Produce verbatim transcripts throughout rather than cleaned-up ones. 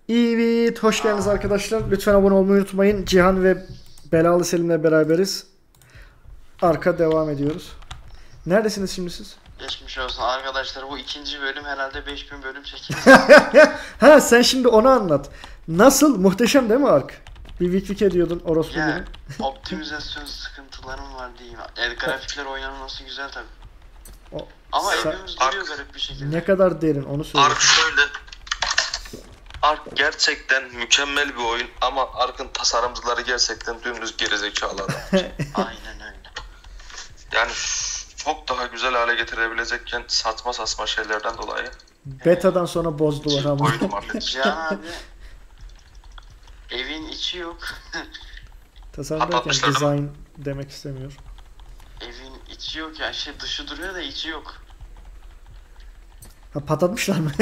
Evet, hoş geldiniz arkadaşlar. Lütfen abone olmayı unutmayın. Cihan ve Belalı Selim'le beraberiz. Arka devam ediyoruz. Neredesiniz şimdi siz? Geçmiş olsun arkadaşlar, bu ikinci bölüm, herhalde beş bin bölüm çekildi. Ha, sen şimdi onu anlat. Nasıl? Muhteşem değil mi Ark? Bir vik vik ediyordun orospu gibi. Ya optimizasyon sıkıntılarım var diyeyim. El grafikler oynanması güzel tabi. O, Ama sa- evimiz duruyor garip bir şekilde. ne kadar derin onu söyle. Ark şöyle. Ark gerçekten mükemmel bir oyun ama Ark'ın tasarımcıları gerçekten dümdüz gerizekalı adam. Aynen öyle. Yani çok daha güzel hale getirebilecekken saçma saçma şeylerden dolayı Beta'dan sonra bozdular ama. oyunu mahvetmiş. Cihan abi, evin içi yok. Tasarım derken Patlatmışlar değil design demek istemiyor. Evin içi yok ya, şey dışı duruyor da içi yok. Ha, patlatmışlar mı?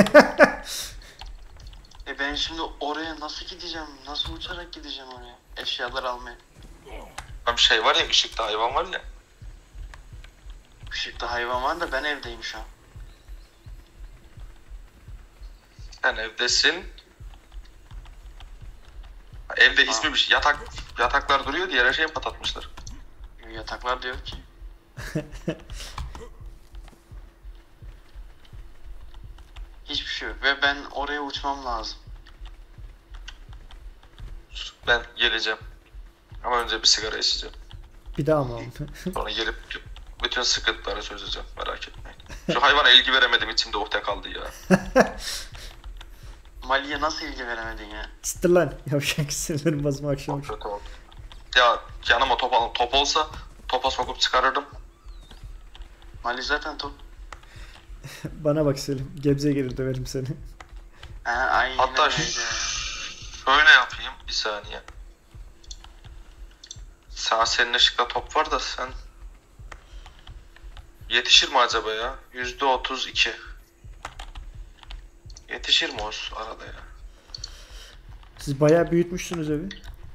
E ben şimdi oraya nasıl gideceğim? Nasıl uçarak gideceğim oraya? Eşyalar almaya. Bir şey var ya, ışıkta hayvan var ya. Işıkta hayvan var da ben evdeyim şu an. Sen evdesin. Evde ismi bir şey. Yatak, yataklar duruyor diye her şeyi patlatmışlar. Yataklar da yok ki. Hiçbir şey yok ve ben oraya uçmam lazım. Ben geleceğim. Ama önce bir sigara içeceğim. Bir daha mı? Sonra gelip bütün sıkıntıları çözeceğim. Merak etmeyin. Şu hayvana ilgi veremedim, içimde ukde kaldı ya. Mali'ye nasıl ilgi veremedin ya? Sıtır lan. Yavşak sinirlerim bozma akşam. Çok kötü oldu. Ya yanıma top, al- top olsa topa sokup çıkarırdım. Mali zaten top. Bana bak Selim. Gebze'ye gelir döverim seni. Ha, aynen Hatta öyle. ş- şöyle yapayım bir saniye. Sağ senin ışıkta top var da sen yetişir mi acaba ya? Yüzde otuz iki. Yetişir mi o arada ya? Siz bayağı büyütmüşsünüz evi.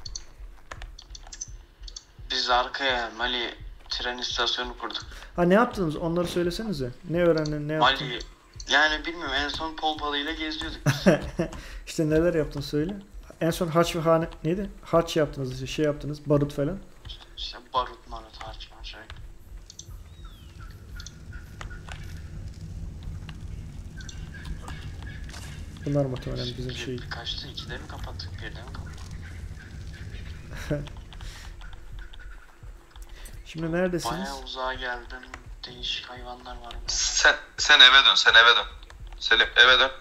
Biz arkaya Mali tren istasyonu kurduk. Ha, ne yaptınız? Onları söylesenize. Ne öğrendin, ne yaptın? Mali, yani bilmiyorum, en son pompalıyla geziyorduk. İşte neler yaptın söyle. En son harç ve hane... Neydi? Harç yaptınız işte, şey yaptınız. Barut falan. İşte barut marut harcama şey. Bunlar muhtemelen bizim Bir, şey. Kaçtı? İkide mi kapattık? Birde mi kapattık? Şimdi neredesiniz? Bayağı uzağa geldim. Değişik hayvanlar var burada. Sen sen eve dön, sen eve dön. Selim eve dön.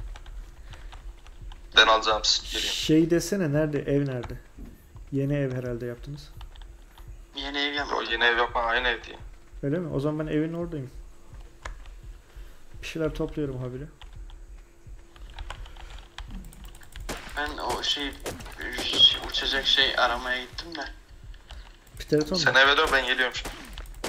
Ben alacağım sizi, geleyim. Şey desene, nerede? Ev nerede? Yeni ev herhalde yaptınız. Yeni ev O yapmadım. yeni ev yapma, aynı ev değil. Öyle mi? O zaman ben evin oradayım. Bir şeyler topluyorum habire. Ben o şey uçacak şey aramaya gittim de. Pteroton Sen mu? eve dön, ben geliyorum şimdi.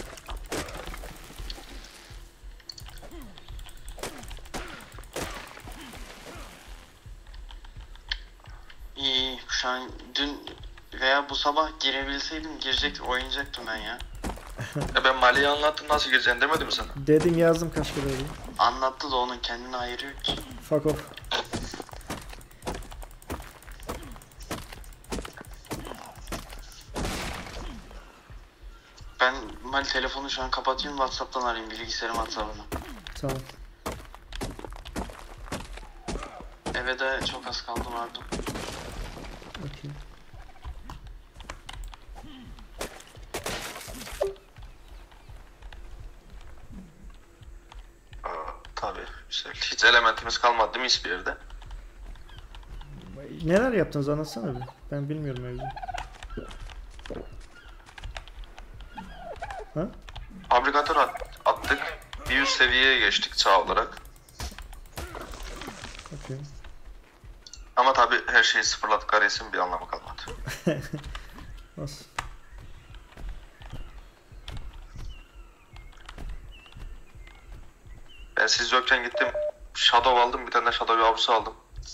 İyi, şu an dün veya bu sabah girebilseydim girecek oynayacaktım ben ya. Ya ben Mali'ye anlattım, nasıl gireceğini demedim mi sana? Dedim, yazdım kaç kere öyle. Anlattı da onun kendine ayrı yok ki. Fuck off. Ben Mali telefonu şu an kapatayım, WhatsApp'tan arayayım, bilgisayarım WhatsApp'ını. Tamam. Eve de çok az kaldı vardı. Okey. Aa, tabii. İşte hiç elementimiz kalmadı değil mi hiçbir yerde? Neler yaptınız anlatsana bir. Ben bilmiyorum mevzu. Ha? Fabrikatör at- attık. Bir üst seviyeye geçtik çağ olarak. Okey. Ama tabii her şeyi sıfırladık. Arayesinin bir anlamı kalmadı. Nasıl? Ben siz yokken gittim. Shadow aldım. Bir tane de Shadow yavrusu aldım.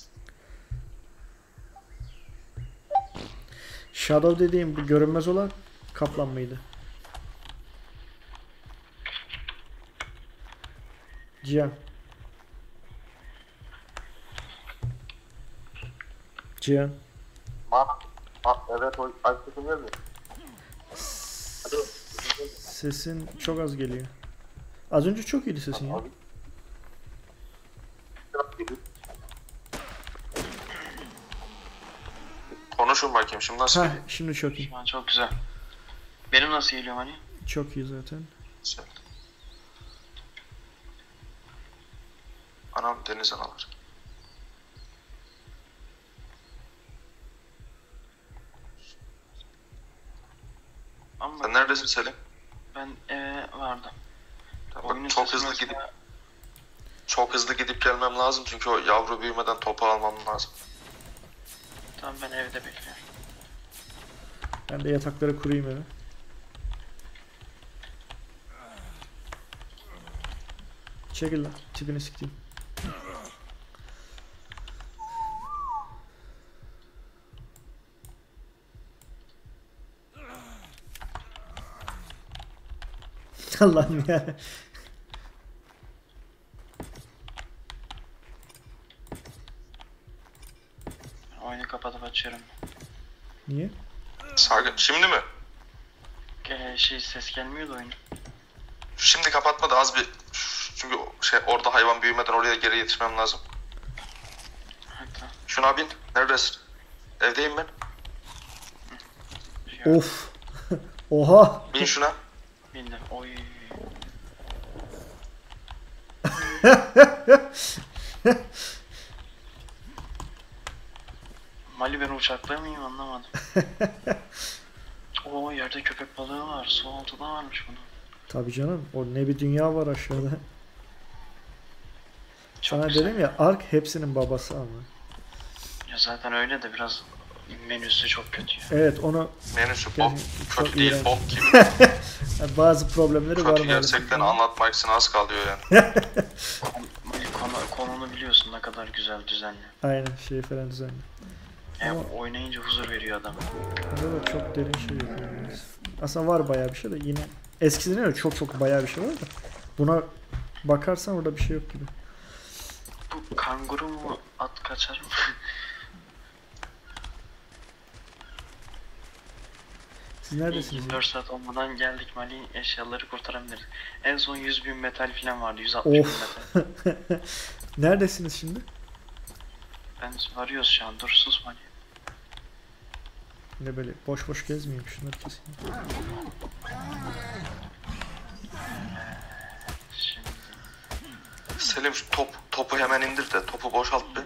Shadow dediğim bu görünmez olan kaplan mıydı? Cihan. Cihan. Bana. Ha, evet o Aykut'un geldi. Sesin çok az geliyor. Az önce çok iyiydi sesin ya. Konuşun bakayım şimdi nasıl Ha, geliyor? şimdi çok iyi. Şu an çok güzel. Benim nasıl geliyor hani? Çok iyi zaten. Güzel. Anam deniz analar. Ama Sen neredesin Selim? ben eve vardım. Bak, Oyunun çok sesi hızlı mesela- gidip çok hızlı gidip gelmem lazım çünkü o yavru büyümeden topu almam lazım. Tamam ben evde bekliyorum. Ben de yatakları kurayım eve. Çekil lan. Tipini sikeyim. Allah'ım ya. Oyunu kapatıp açıyorum. Niye? Sakin. Şimdi mi? Ee, şey ses gelmiyordu oyunun. Şimdi kapatma da az bir çünkü şey orada hayvan büyümeden oraya geri yetişmem lazım. Hatta. Şuna bin. Neredesin? Evdeyim ben. Şey, Of. Oha. Bin şuna. Bindim. Oy. Mali ben uçakta mıyım anlamadım. Oo yerde köpek balığı var. Su altında varmış bunun. Tabii canım. O ne bir dünya var aşağıda. Çok Sana güzel. dedim ya Ark hepsinin babası ama. Ya zaten öyle de biraz menüsü çok kötü ya. Evet onu Menüsü bok. Yani çok Kötü değil iğrenç. bok gibi. yani bazı problemleri var Kötü maalesef. gerçekten anlatmak için az kalıyor yani. Mali konu, konunu biliyorsun ne kadar güzel düzenli. Aynen şey falan düzenli. Hem Ama- oynayınca huzur veriyor adam. Burada da çok derin şey yapıyoruz. Aslında var bayağı bir şey de yine eskiden öyle çok çok bayağı bir şey var da buna bakarsan orada bir şey yok gibi. Bu kanguru mu at kaçar mı? Siz neredesiniz? yirmi ya? dört saat olmadan geldik Mali eşyaları kurtarabiliriz. En son yüz bin metal falan vardı. yüz altmış bin Of. metal. Neredesiniz şimdi? Ben varıyoruz şu an. Dur sus Mali. Ne böyle boş boş gezmeyeyim şunları keseyim. Şimdi Selim şu top, topu hemen indir de topu boşalt bir.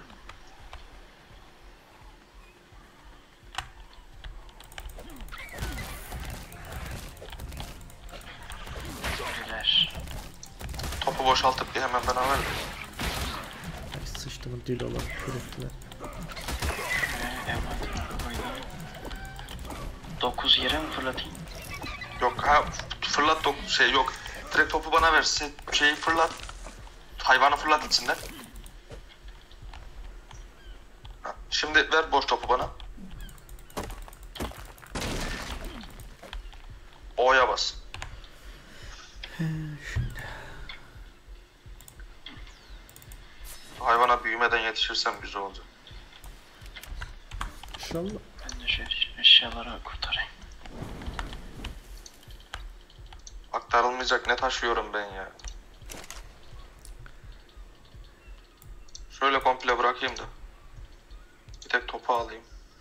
Güler. Topu boşaltıp bir hemen bana ver. Ay, sıçtımın dili olan şerefler. Ee, envanter koydum. dokuz yere mi fırlatayım? Yok ha fırlat top şey yok. Direkt topu bana versin. Şeyi fırlat. Hayvanı fırlat içinden. Ha, şimdi ver boş topu bana. O'ya bas. Hayvana büyümeden yetişirsem güzel olacak. İnşallah. Ben de şu eşyaları kurtarayım. Aktarılmayacak ne taşıyorum ben ya. Şöyle komple bırakayım da. Bir tek topu alayım.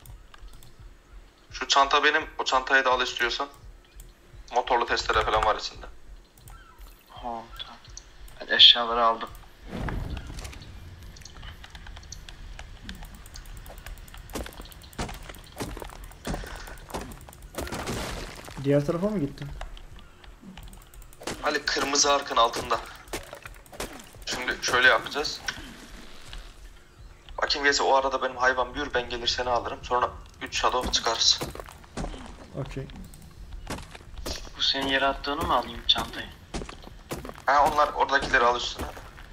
Şu çanta benim. O çantayı da al istiyorsan. Motorlu testere falan var içinde. Oh, tamam. Ben eşyaları aldım. Diğer tarafa mı gittin? Ali kırmızı arkın altında. Şimdi şöyle yapacağız. Bakayım gelse o arada benim hayvan büyür, ben gelir seni alırım. Sonra üç shadow çıkarız. Okey. Bu senin yere attığını mı alayım çantayı? Ha onlar oradakileri al üstüne.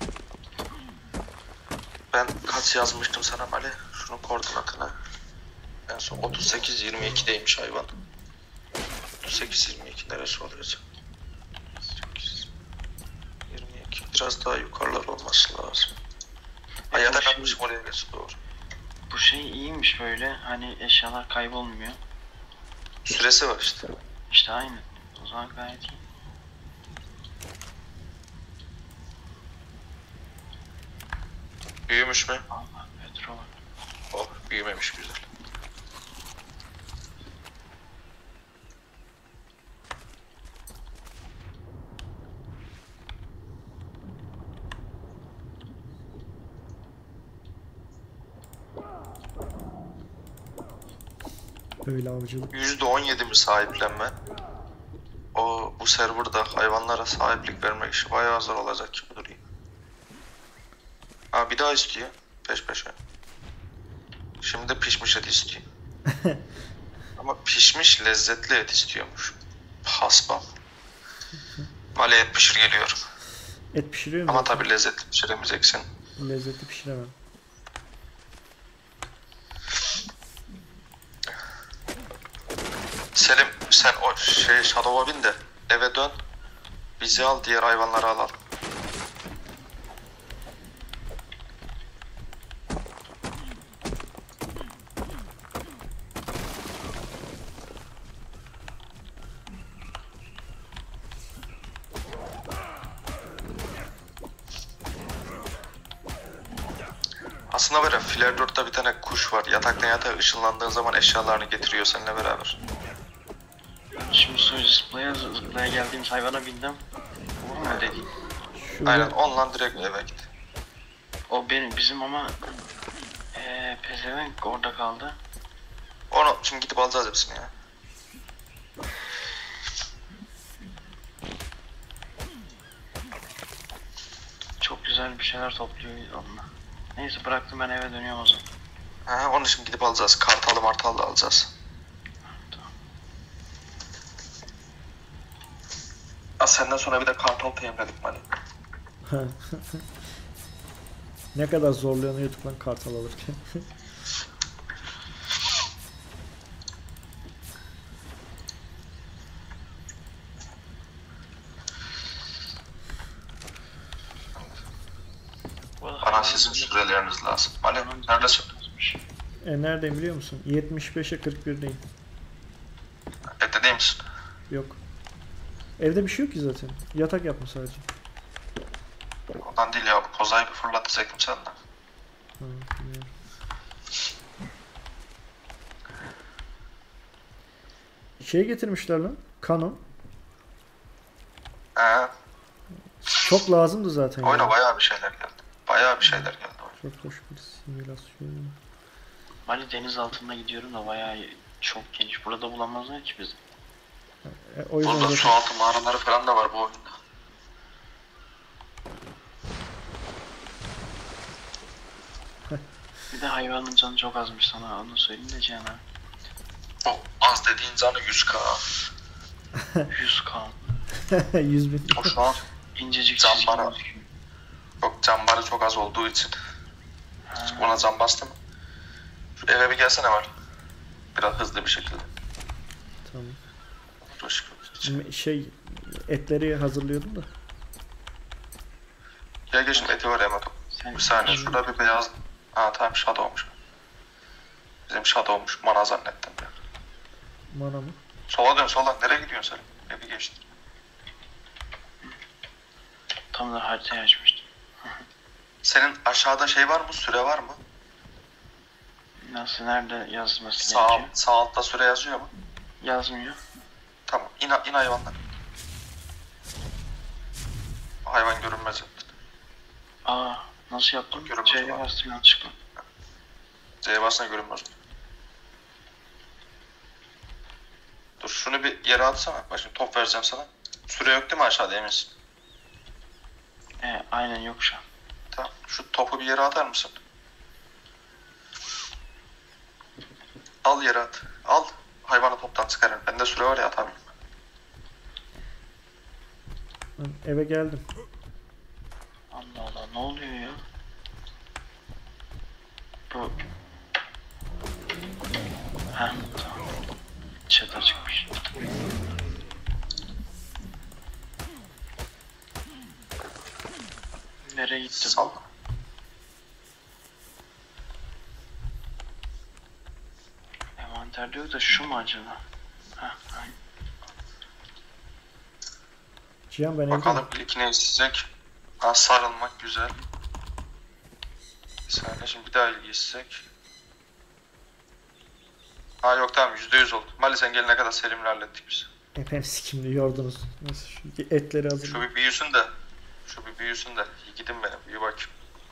Ben kaç yazmıştım sana Ali? Şunun koordinatını. En son otuz sekiz yirmi ikideymiş hayvan. otuz sekiz yirmi iki neresi oluyor? sekiz yirmi iki biraz daha yukarılar olması lazım. Ha yatak atmışım oraya geçsin doğru. Bu şey iyiymiş böyle. Hani eşyalar kaybolmuyor. Süresi var işte. İşte aynı. O zaman gayet iyi. Büyümüş mü? Allah petrol. Oh, büyümemiş, güzel. Böyle avcılık. yüzde on yedi mi sahiplenme? O bu serverda hayvanlara sahiplik vermek işi bayağı zor olacak gibi duruyor. Ha bir daha istiyor. Peş peşe. Şimdi de pişmiş et istiyor. Ama pişmiş lezzetli et istiyormuş. Hasbam. Mali et pişir geliyorum. Et pişiriyor mu? Ama tabii lezzetli pişiremeyeceksin. Lezzetli pişiremem. Selim sen o şey Shadow'a bin de eve dön. Bizi al, diğer hayvanları alalım. Aslında böyle Flare dörtte bir tane kuş var. Yataktan yatağa ışınlandığın zaman eşyalarını getiriyor seninle beraber. Şimdi sonra zıplaya zıplaya geldiğimiz hayvana bindim. Bu mu öyle değil? Şurada Aynen onunla direkt eve git. O benim bizim ama eee pezevenk orada kaldı. Onu şimdi gidip alacağız hepsini ya. Çok güzel bir şeyler topluyor onunla. Neyse bıraktım, ben eve dönüyorum o zaman. Ha, onu şimdi gidip alacağız. Kartalı martalı da alacağız. Ha, senden sonra bir de kartal teyimledik Mali. ne kadar zorluyor YouTube'dan kartal alırken. Bana sizin süreleriniz lazım. Mali neredesin? E neredeyim biliyor musun? yetmiş beşe kırk birdeyim. Evde değil misin? Yok. Evde bir şey yok ki zaten. Yatak yapma sadece. Ondan değil ya, bu kozayı bir fırlatacaktım senden. Ha, bilmiyorum. Şey getirmişler lan. Canon. He, Çok lazımdı zaten. oyuna ya. bayağı bir şeyler geldi. Bayağı bir şeyler geldi oyuna. Çok hoş bir simülasyon. Mali deniz altında gidiyorum da bayağı çok geniş. Burada bulamazlar ki bizi. E, o yüzden Burada zaten... su altı mağaraları falan da var bu oyunda. Bir de hayvanın canı çok azmış, sana onu söyleyeyim de Cihan ha. Çok az dediğin canı yüz k. yüz kan. yüz bin. O şu an İncecik Can çizgi bana- gözüküyor. çok cambarı çok az olduğu için. Ha, Ona cam bastım. Şu eve bir gelsene var. Biraz hızlı bir şekilde. Tamam. Dur, M- Şey etleri hazırlıyordum da. gel gel şimdi eti var ya bakalım. sen Bir saniye şurada bir beyaz... Ha tamam Shadow'muş. Bizim Shadow'muş. Mana zannettim ben. Mana mı? Sola dön sola. Nereye gidiyorsun sen? Evi geçtin. tam da haritayı açmıştım. Senin aşağıda şey var mı? Süre var mı? Nasıl, nerede yazması Sağ, gerekiyor? sağ altta süre yazıyor mu? Yazmıyor. Tamam. İn, in hayvandan. Hayvan görünmez yaptın. Aa, nasıl yaptım? Görünmez C'ye olan. bastım yanlışlıkla. C'ye basına görünmez. Dur şunu bir yere atsana. Bak şimdi top vereceğim sana. Süre yok değil mi aşağıda, eminsin? E, aynen yok şu an. Tamam. Şu topu bir yere atar mısın? Al yere at. Al. Hayvanı toptan çıkarın. Bende süre var ya, atamıyorum. Ben eve geldim. Allah Allah, ne oluyor ya? Bu... Ha, tamam. Chat açıkmış. Nereye gitti bu? Salla. envanterde yok da şu mu acaba? Heh, aynen. Cihan ben evdeyim. Bakalım ilk ne isteyecek? Ha, sarılmak güzel. Bir saniye, şimdi bir daha ilgi isteyecek. Ha yok, tamam, yüzde yüz oldu. Mali sen gelene kadar Selim'le hallettik biz. Efendim sikimli yordunuz. Nasıl şu etleri Şu hazır. bir büyüsün de. Şu bir büyüsün de. Gidin benim. Bir bak.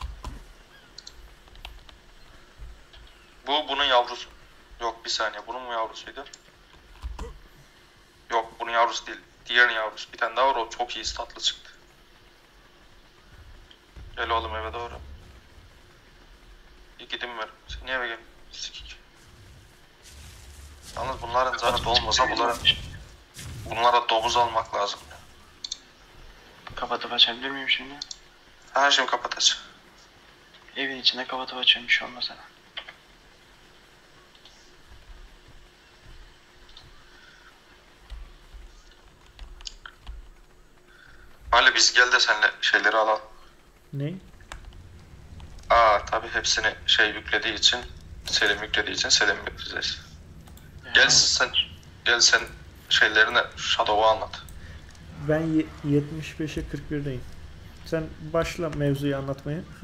Bu bunun yavrusu. Yok, bir saniye. Bunun mu yavrusuydu? Yok, bunun yavrusu değil. Diğerinin yavrusu. Bir tane daha var, o çok iyi statlı çıktı. Gel oğlum eve doğru. İyi gidin ver. Sen niye eve gel? Sikik. Yalnız bunların zaten olmasa bunlara, bunlara domuz almak lazım. Kapatıp açabilir miyim şimdi? Ha şimdi kapat aç. Evin içinde kapatıp açıyorum, bir şey olmaz hemen. Mali biz gel de seninle şeyleri alalım. Ne? Aa tabi hepsini şey yüklediği için, Selim yüklediği için Selim yükleyeceğiz. Yani Gel sen, gel sen şeylerini Shadow'u anlat. Ben ye- yetmiş beşe kırk birdeyim. Sen başla mevzuyu anlatmaya. Hı?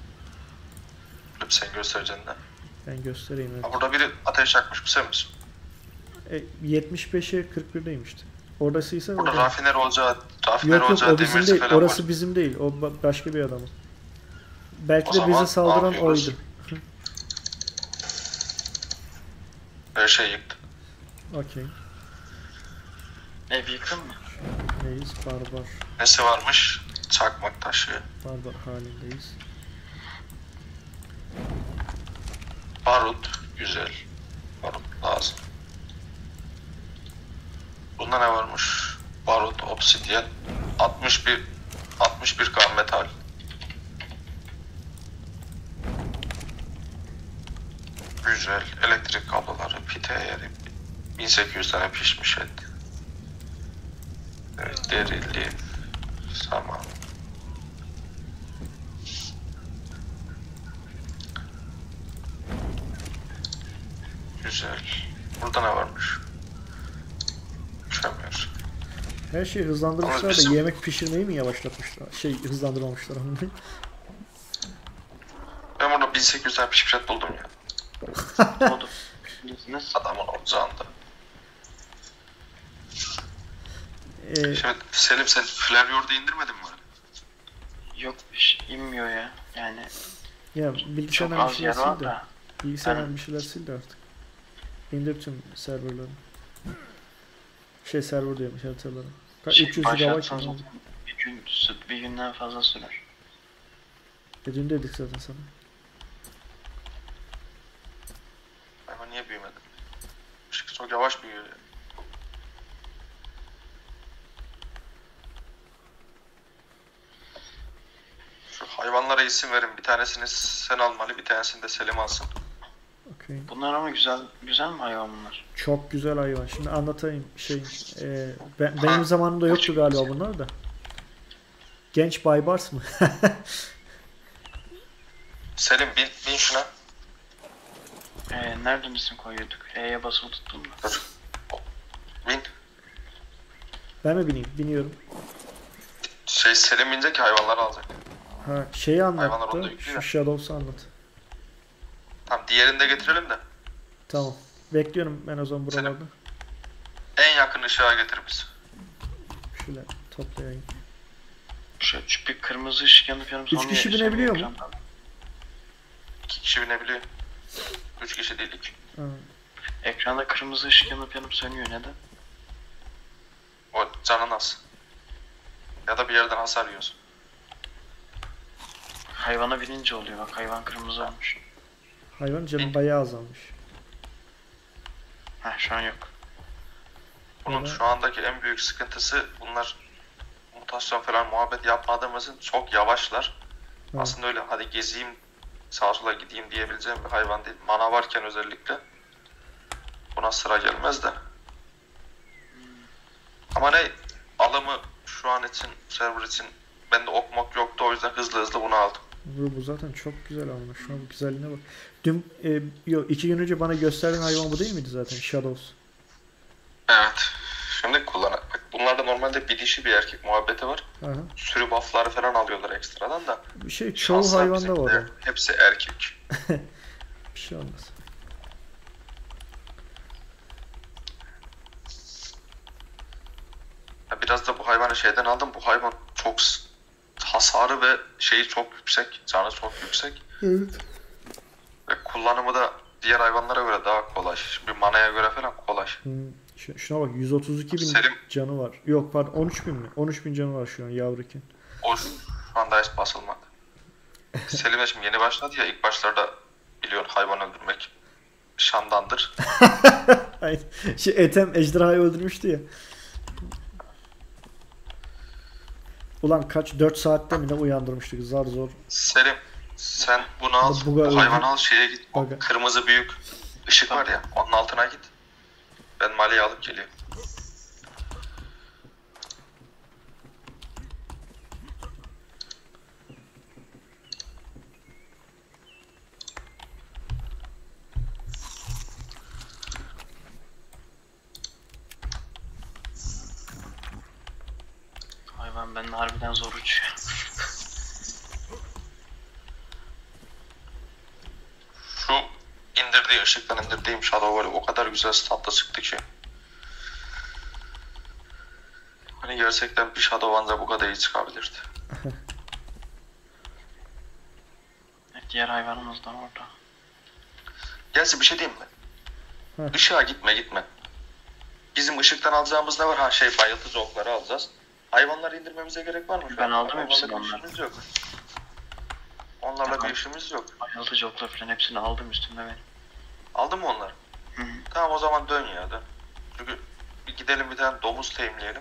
Sen göstereceksin de. Ben göstereyim. Evet. Ha, burada biri ateş yakmış, bu sen misin? E, yetmiş beşe kırk birdeyim işte. Orasıysa Burada orada. rafiner olacağı, rafiner Yok yok olacağı o bizim demirci değil. falan Orası var. bizim değil. O ba- başka bir adamın. Belki O de zaman bizi ne saldıran yapıyoruz? oydu. Her şey yıktı. Okey. ev yıktın mı? Neyiz? Barbar. Nesi varmış? Çakmak taşı. Barbar halindeyiz. Barut. Güzel. Barut lazım. Bunda ne varmış? Barut, obsidyen. altmış bir altmış bir gram metal. Güzel. Elektrik kabloları, pite yeri. bin sekiz yüz tane pişmiş et. Evet, derili. Saman. Güzel. Burada ne varmış? Kömür. Her şeyi hızlandırmışlar Ama da bizim- yemek pişirmeyi mi yavaşlatmışlar? Şey hızlandırmamışlar onu. Ben burada bin sekiz yüz tane pişmiş et buldum ya. Oldu. Bilirsiniz. Adamın ocağında. Ee, Şimdi Selim sen Flavior'da indirmedin mi? Yok, bir şey inmiyor ya. Yani ya çok bilgisayardan bir az şeyler yer var sil de. da. Bilgisayardan Ben- bir şeyler sil de artık. İndir tüm serverları. Şey server diyorum haritaları. Kaç Şey, üç yüz gigabyte başlatsanız mı? bir gün, bir günden fazla sürer. E dün dedik zaten sana. Ama niye büyümedi? Işık çok yavaş büyüyor ya. Şu hayvanlara isim verin. Bir tanesini sen almalı, bir tanesini de Selim alsın. Okey. Bunlar ama güzel güzel mi hayvan bunlar? Çok güzel hayvan. Şimdi anlatayım şey. E, ben, benim zamanımda yoktu galiba bunlar da. Genç Baybars mı? Selim bin, bin şuna. Ee, nereden isim koyuyorduk? E'ye basılı tuttun mu? Dur. Bin. Ben mi bineyim? Biniyorum. Şey Selim binecek ki hayvanları alacak. Ha şeyi Hayvanlar anlattı. onda yüklü Şu ya. Shadows'u anlat. Tamam, diğerini de getirelim de. Tamam. Bekliyorum ben o zaman buralarda. En yakın ışığa getir biz. Şöyle toplayayım. Şu, şu bir kırmızı ışık yanıp yanıp Üç sonra kişi sönüyor binebiliyor mu? ekranda. İki kişi binebiliyor. Üç kişi değil iki. Ha, Ekranda kırmızı ışık yanıp yanıp sönüyor, neden? O canın az. Ya da bir yerden hasar yiyorsun. Hayvana binince oluyor, bak hayvan kırmızı olmuş. hayvan canı bayağı azalmış. Ha şu an yok. Bunun Evet. şu andaki en büyük sıkıntısı, bunlar mutasyon falan muhabbet yapmadığımızın çok yavaşlar. Ha. Aslında öyle hadi gezeyim, sağa sola gideyim diyebileceğim bir hayvan değil. Mana varken özellikle buna sıra gelmez de. Ama ne alımı şu an için, server için bende ok mok yoktu, o yüzden hızlı hızlı bunu aldım. Bu, bu zaten çok güzel ama şu an güzelliğine bak. Dün e, yok iki gün önce bana gösterdiğin hayvan bu değil miydi zaten? Shadows. Evet. Şimdi kullan. Bak, bunlarda normalde bir dişi bir erkek muhabbeti var. Aha. Sürü buff'ları falan alıyorlar ekstradan da. Bir şey çoğu Şanslar hayvanda bizimkiler, var o. hepsi erkek. Bir şey olmaz. Ya biraz da bu hayvanı şeyden aldım. Bu hayvan çok s- hasarı ve şeyi çok yüksek. Canı çok yüksek. Evet. Ve kullanımı da diğer hayvanlara göre daha kolay. Bir manaya göre falan kolay. Hmm. Şu- Şuna bak yüz otuz iki bin Selim- canı var. Yok pardon on üç bin mi? on üç bin canı var şu an yavruken. O şu anda hiç basılmadı. Selim'e şimdi yeni başladı ya, ilk başlarda biliyorsun hayvan öldürmek şandandır. Aynen. Şu Ethem ejderhayı öldürmüştü ya. Ulan kaç dört saatte mi ne uyandırmıştık zar zor. Selim sen bunu al, Bu- bu- bu hayvanı al, şeye git. O Bak- kırmızı büyük ışık var ya, onun altına git. Ben Mali'yi alıp geliyorum. Hayvan bende harbiden zor uçuyor. Şu indirdiği ışıktan indirdiğim Shadow var ya, o kadar güzel statla çıktı ki. Hani gerçekten bir Shadow anca bu kadar iyi çıkabilirdi. Evet, diğer hayvanımız da orada. Gerçi bir şey diyeyim mi? Hı. Işığa gitme gitme. Bizim ışıktan alacağımız ne var? Ha şey, bayıltıcı okları alacağız. Hayvanları indirmemize gerek var mı şu Ben an? aldım Onlarla hepsini, bir onları. işimiz yok. Onlarla Tamam. bir işimiz yok. Bayıltıcı okla falan hepsini aldım üstüme benim. Aldın mı onları? Hı hı. Tamam, o zaman dön ya dön. Çünkü bir gidelim bir tane domuz teyimleyelim.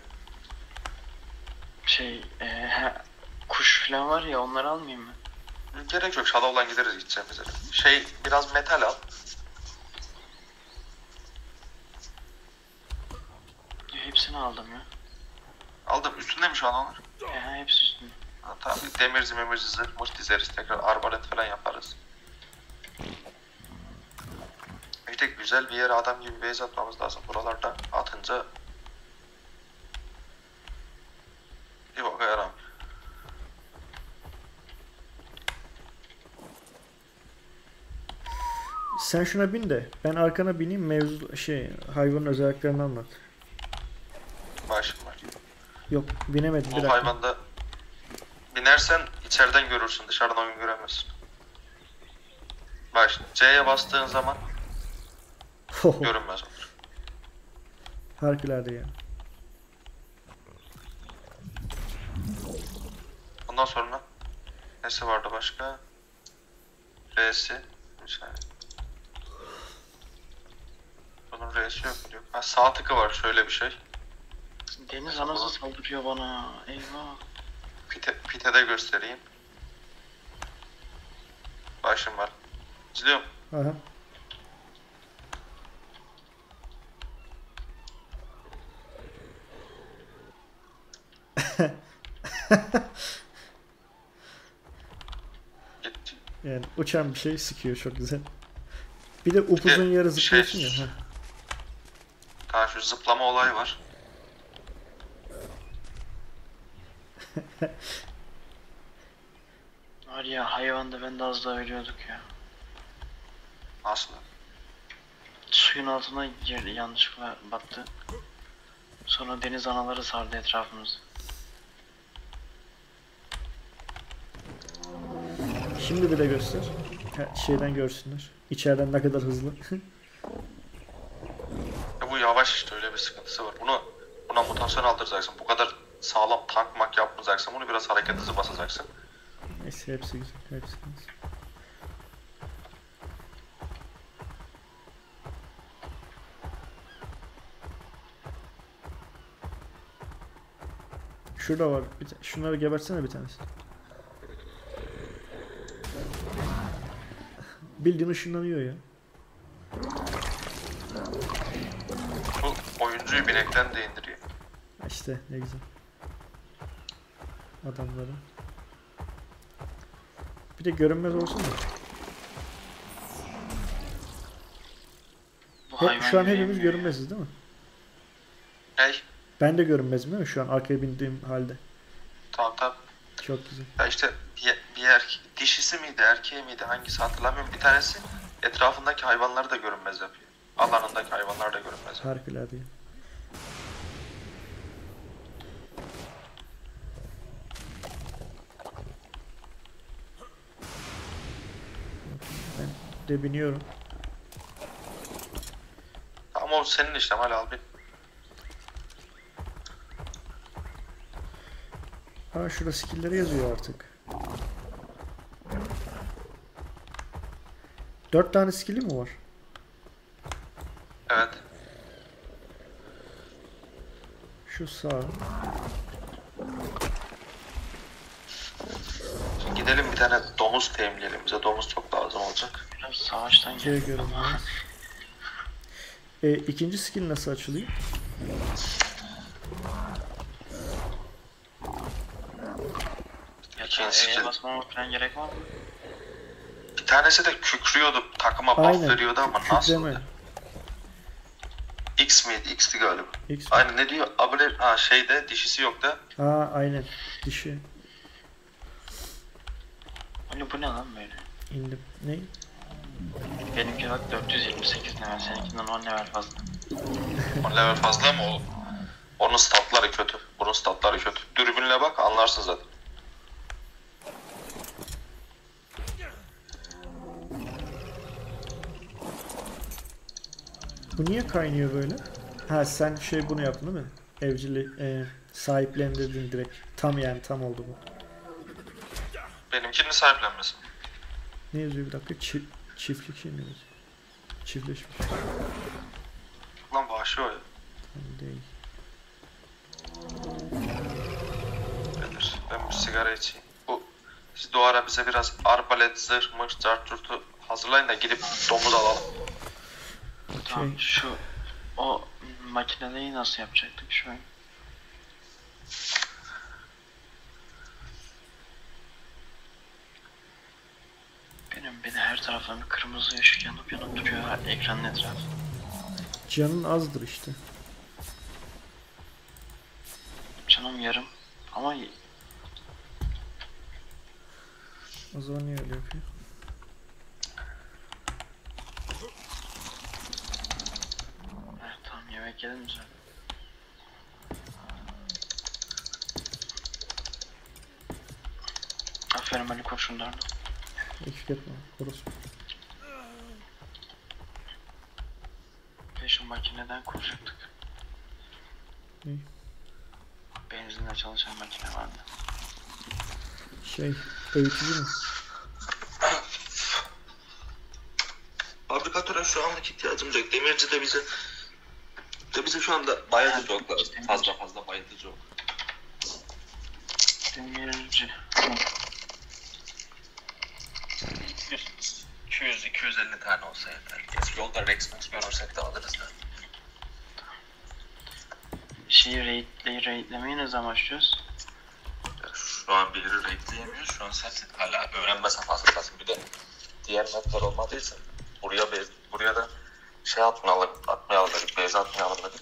Şey, ee, kuş falan var ya, onları almayayım mı? Gerek yok, Shadow'lan gideriz gideceğimiz yere. Şey, biraz metal al. Ya, hepsini aldım ya. Aldım, üstünde mi şu an onlar? Ee, hepsi üstünde. Ha, tamam, demirci memirci zırh mırt dizeriz, tekrar arbalet falan yaparız. Bir tek güzel bir yere adam gibi base atmamız lazım. Buralarda atınca bir boka yaramıyor. Sen şuna bin de ben arkana bineyim mevzu şey hayvanın özelliklerini anlat. Başım var. Yok binemedim bir Bu dakika. hayvanda binersen içeriden görürsün, dışarıdan oyun göremezsin. Bak şimdi C'ye bastığın zaman görünmez olur. Harikulade yani. Ondan sonra nesi vardı başka? R'si. Bir saniye. Bunun R'si yok mu diyor. Ha, sağ tıkı var, şöyle bir şey. Deniz anası saldırıyor bana. Eyvah. Pite, pite de göstereyim. Başım var. İzliyorum. Aha. Gitti. Yani uçan bir şey sıkıyor çok güzel. Bir de upuzun Bir de yere şey- zıplıyorsun ya. heh. Daha şu zıplama olayı var. Var ya, hayvanda ben de az daha ölüyorduk ya. Nasıl? Suyun altına girdi, yanlışlıkla battı. Sonra deniz anaları sardı etrafımızı. Şimdi bir de göster. Ha, şeyden görsünler. İçeriden ne kadar hızlı. Ya bu yavaş işte, öyle bir sıkıntısı var. Bunu buna mutasyon aldıracaksın. Bu kadar sağlam tank mak yapmayacaksın. Bunu biraz hareket hızı basacaksın. Neyse hepsi güzel. Hepsi güzel. Şurada var. Bir ta- şunları gebertsene bir tanesi. Bildiğin ışınlanıyor ya. Bu oyuncuyu binekten de indiriyor. Ha İşte ne güzel. Adamları. Bir de görünmez olsun da. Bu He- hayvan şu an hepimiz yürüyemiyor ya. görünmeziz değil mi? Ney? Ben de görünmezim değil mi şu an arkaya bindiğim halde? Tamam tamam. Çok güzel. Ya işte bir, bir erkek, dişisi miydi, erkeği miydi, hangisi hatırlamıyorum. Bir tanesi etrafındaki hayvanları da görünmez yapıyor. Alanındaki hayvanlar da görünmez yapıyor. Harikulade. Ben de biniyorum. Ama o senin işlem, hala al bin. Ha şurada skill'leri yazıyor artık. Dört tane skill'i mi var? Evet. Şu sağ. Şimdi gidelim bir tane domuz temizleyelim. Bize domuz çok lazım olacak. Biraz savaştan C gel. görünmez. E, ikinci skill nasıl açılıyor? Ya İkinci E'ye skill. basmama falan gerek var mı? Bir tanesi de kükrüyordu. Takıma buff Aynen. veriyordu ama Kükreme. nasıl? X miydi? X'ti galiba. X. Aynen, ne diyor? Abone, ha şeyde dişisi yok da. Aa aynen. Dişi. Hani bu ne lan böyle? İndim. Ne? Benimki bak dört yüz yetmiş sekiz level, seninkinden on level fazla. on level fazla ama o. Onun statları kötü. Bunun statları kötü. Dürbünle bak anlarsın zaten. Bu niye kaynıyor böyle? Ha sen şey bunu yaptın değil mi? Evcili e, sahiplendirdin direkt. Tam yani tam oldu bu. Benimkinin sahiplenmesi. Ne yazıyor bir dakika? Çi çiftlik şey mi yazıyor? Çiftleşmiş. Lan vahşi o ya. Tam değil. Gelir. Ben bir sigara içeyim. Bu, siz de o ara bize biraz arbalet, zırh, mırh, carturtu hazırlayın da gidip domuz alalım. Tamam Okey. şu o makineyi nasıl yapacaktık şu an? Benim beni her taraftan bir kırmızı ışık yanıp yanıp duruyor her ekranın etrafı. Canın azdır işte. Canım yarım ama O zaman niye öyle yapıyor? evet, tamam yemek yedim mi sen? Aferin Ali kurşunlarına. Eksik etme. Orası. Ve şu makineden kuracaktık. Ne? Benzinle çalışan makine vardı. Şey, öğütücü mü? Fabrikatöre şu anlık ihtiyacımız yok. Demirci de bize de bize şu anda bayıltıcı ok lazım. Fazla fazla bayıltıcı ok. Demirci. iki yüz iki yüz elli tane olsa yeter. Eski yolda Rex Max görürsek de alırız da. Şeyi raidleyi raidlemeyi ne zaman başlıyoruz? Şu an biri raidleyemiyor. Şu an sensin hala öğrenme safhasındasın. Bir de diğer mapler olmadığı için buraya be, buraya da şey atmayalım, atmayalım dedik, base atmayalım dedik.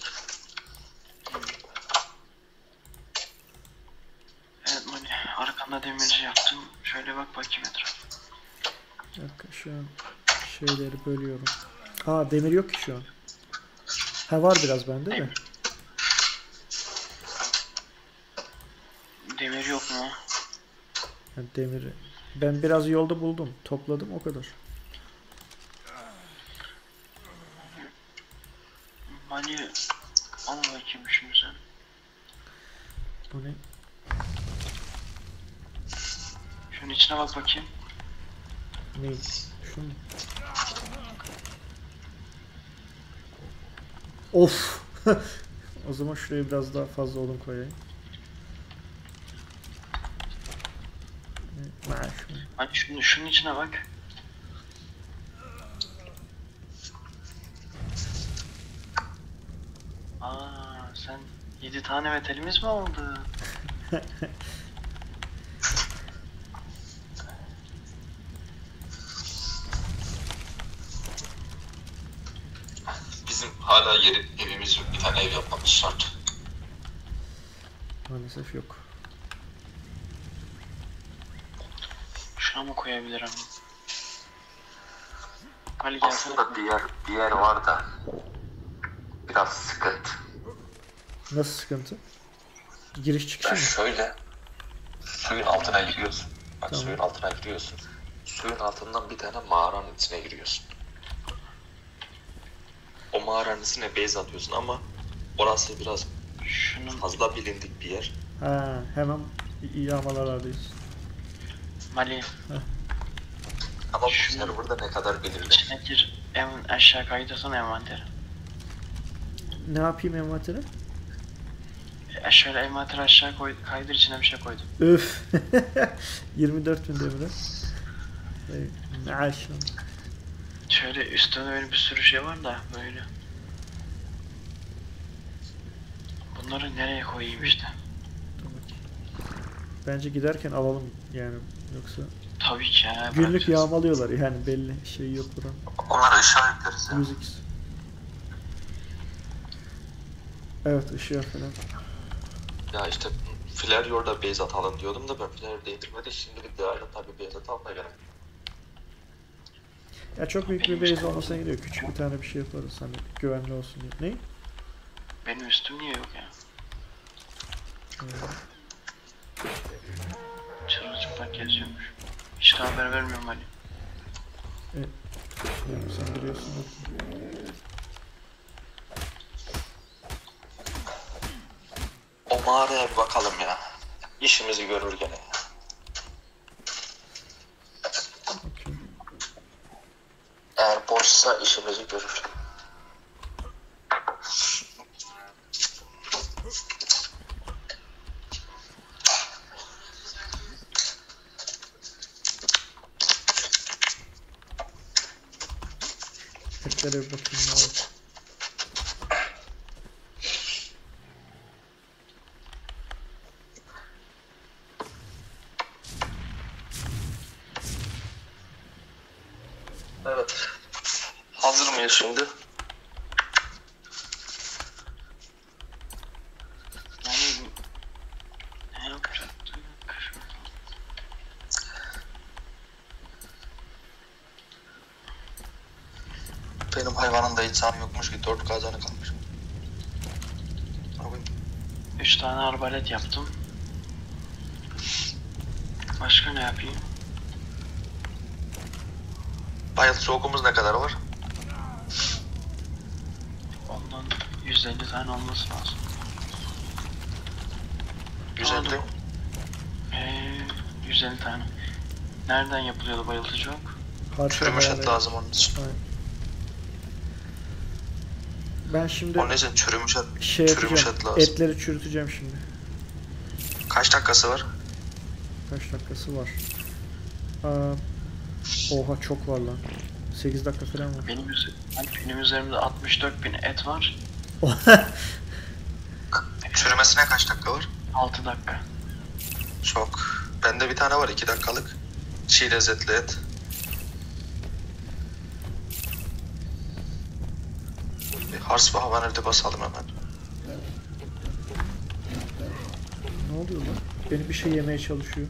Evet Mani, arkanda demirci yaptım. Şöyle bak bakayım etrafa. Bir dakika şu an şeyleri bölüyorum. Aa demir yok ki şu an. Ha var biraz bende de. Demir yok mu? Ha, demiri. Ben biraz yolda buldum. Topladım o kadar. Mani, al bakayım şunu sen. Bu ne? Şunun içine bak bakayım. Ne? Şu mu? Of! O zaman şuraya biraz daha fazla odun koyayım. Ne? Ha, şu. Mani şunun, şunun içine bak. Aa, sen yedi tane metalimiz mi oldu? bizim hala yeri, evimiz yok. Bir tane ev yapmamız şart. Maalesef yok. Şuna mı koyabilirim? Ali gelsene. Aslında bir yer, bir yer var da biraz sıkıntı. Nasıl sıkıntı? Giriş çıkışı Ben mı? şöyle suyun altına giriyorsun. Bak Tamam. suyun altına giriyorsun. Suyun altından bir tane mağaranın içine giriyorsun. O mağaranın içine base atıyorsun ama orası biraz Şunun fazla bilindik bir yer. Ha, hemen yağmalardayız. Mali Ama bu Şu- serverda ne kadar bilindik. içine gir. En aşağı kaydırsana envanteri. Ne yapayım envantere? E, şöyle envanteri aşağı koy, kaydır içine bir şey koydum. Öf. yirmi dört bin devre. Ey, Ne aşağı. Şöyle üstte böyle bir sürü şey var da böyle. Bunları nereye koyayım işte? Bence giderken alalım yani, yoksa Tabii ki ha. günlük bırakacağız. yağmalıyorlar yani, belli şey yok buranın. Onlara ışığa yükleriz ya. yüz x. Evet, ışığı falan. Ya işte Flareyor'da base atalım diyordum da ben Flare değdirmedi. Şimdilik de ayrı tabii base atalım da gerek. Ya çok büyük bir Benim base işte- olmasına gidiyor. Küçük bir tane bir şey yaparız hani, güvenli olsun diye. Ne? Benim üstüm niye yok ya? Çırılçıplak geziyormuş. Hiç de haber vermiyorum Ali. Yani sen biliyorsun. O mağaraya bir bakalım ya. İşimizi görür gene. Okey. Eğer boşsa işimizi görür. Etlere bir bakayım ne var. Evet. Hazır mıyız şimdi? Yani ne yapacaktım? Benim hayvanın da hiç canı yokmuş ki dört K canı kalmış. Abi, Üç tane arbalet yaptım. Başka ne yapayım? bayıltıcı okumuz ne kadar var? Ondan yüz elli tane olması lazım. yüz elli. Eee yüz elli tane. Nereden yapılıyordu bayıltıcı ok? Harika Çürümüş hayal et edin. lazım onun için. Aynen. Ben şimdi Onun için çürümüş et, şey çürümüş yapacağım. et lazım. Etleri çürüteceğim şimdi. Kaç dakikası var? Kaç dakikası var? Aa, oha çok var lan. sekiz dakika falan var. Benim, üzer benim üzerimde altmış dört bin et var. Çürümesine kaç dakika var? altı dakika. Çok. Bende bir tane var iki dakikalık. Çiğ lezzetli et. Bir Hars ve Havanel'de basalım hemen. Ne oluyor lan? Beni bir şey yemeye çalışıyor.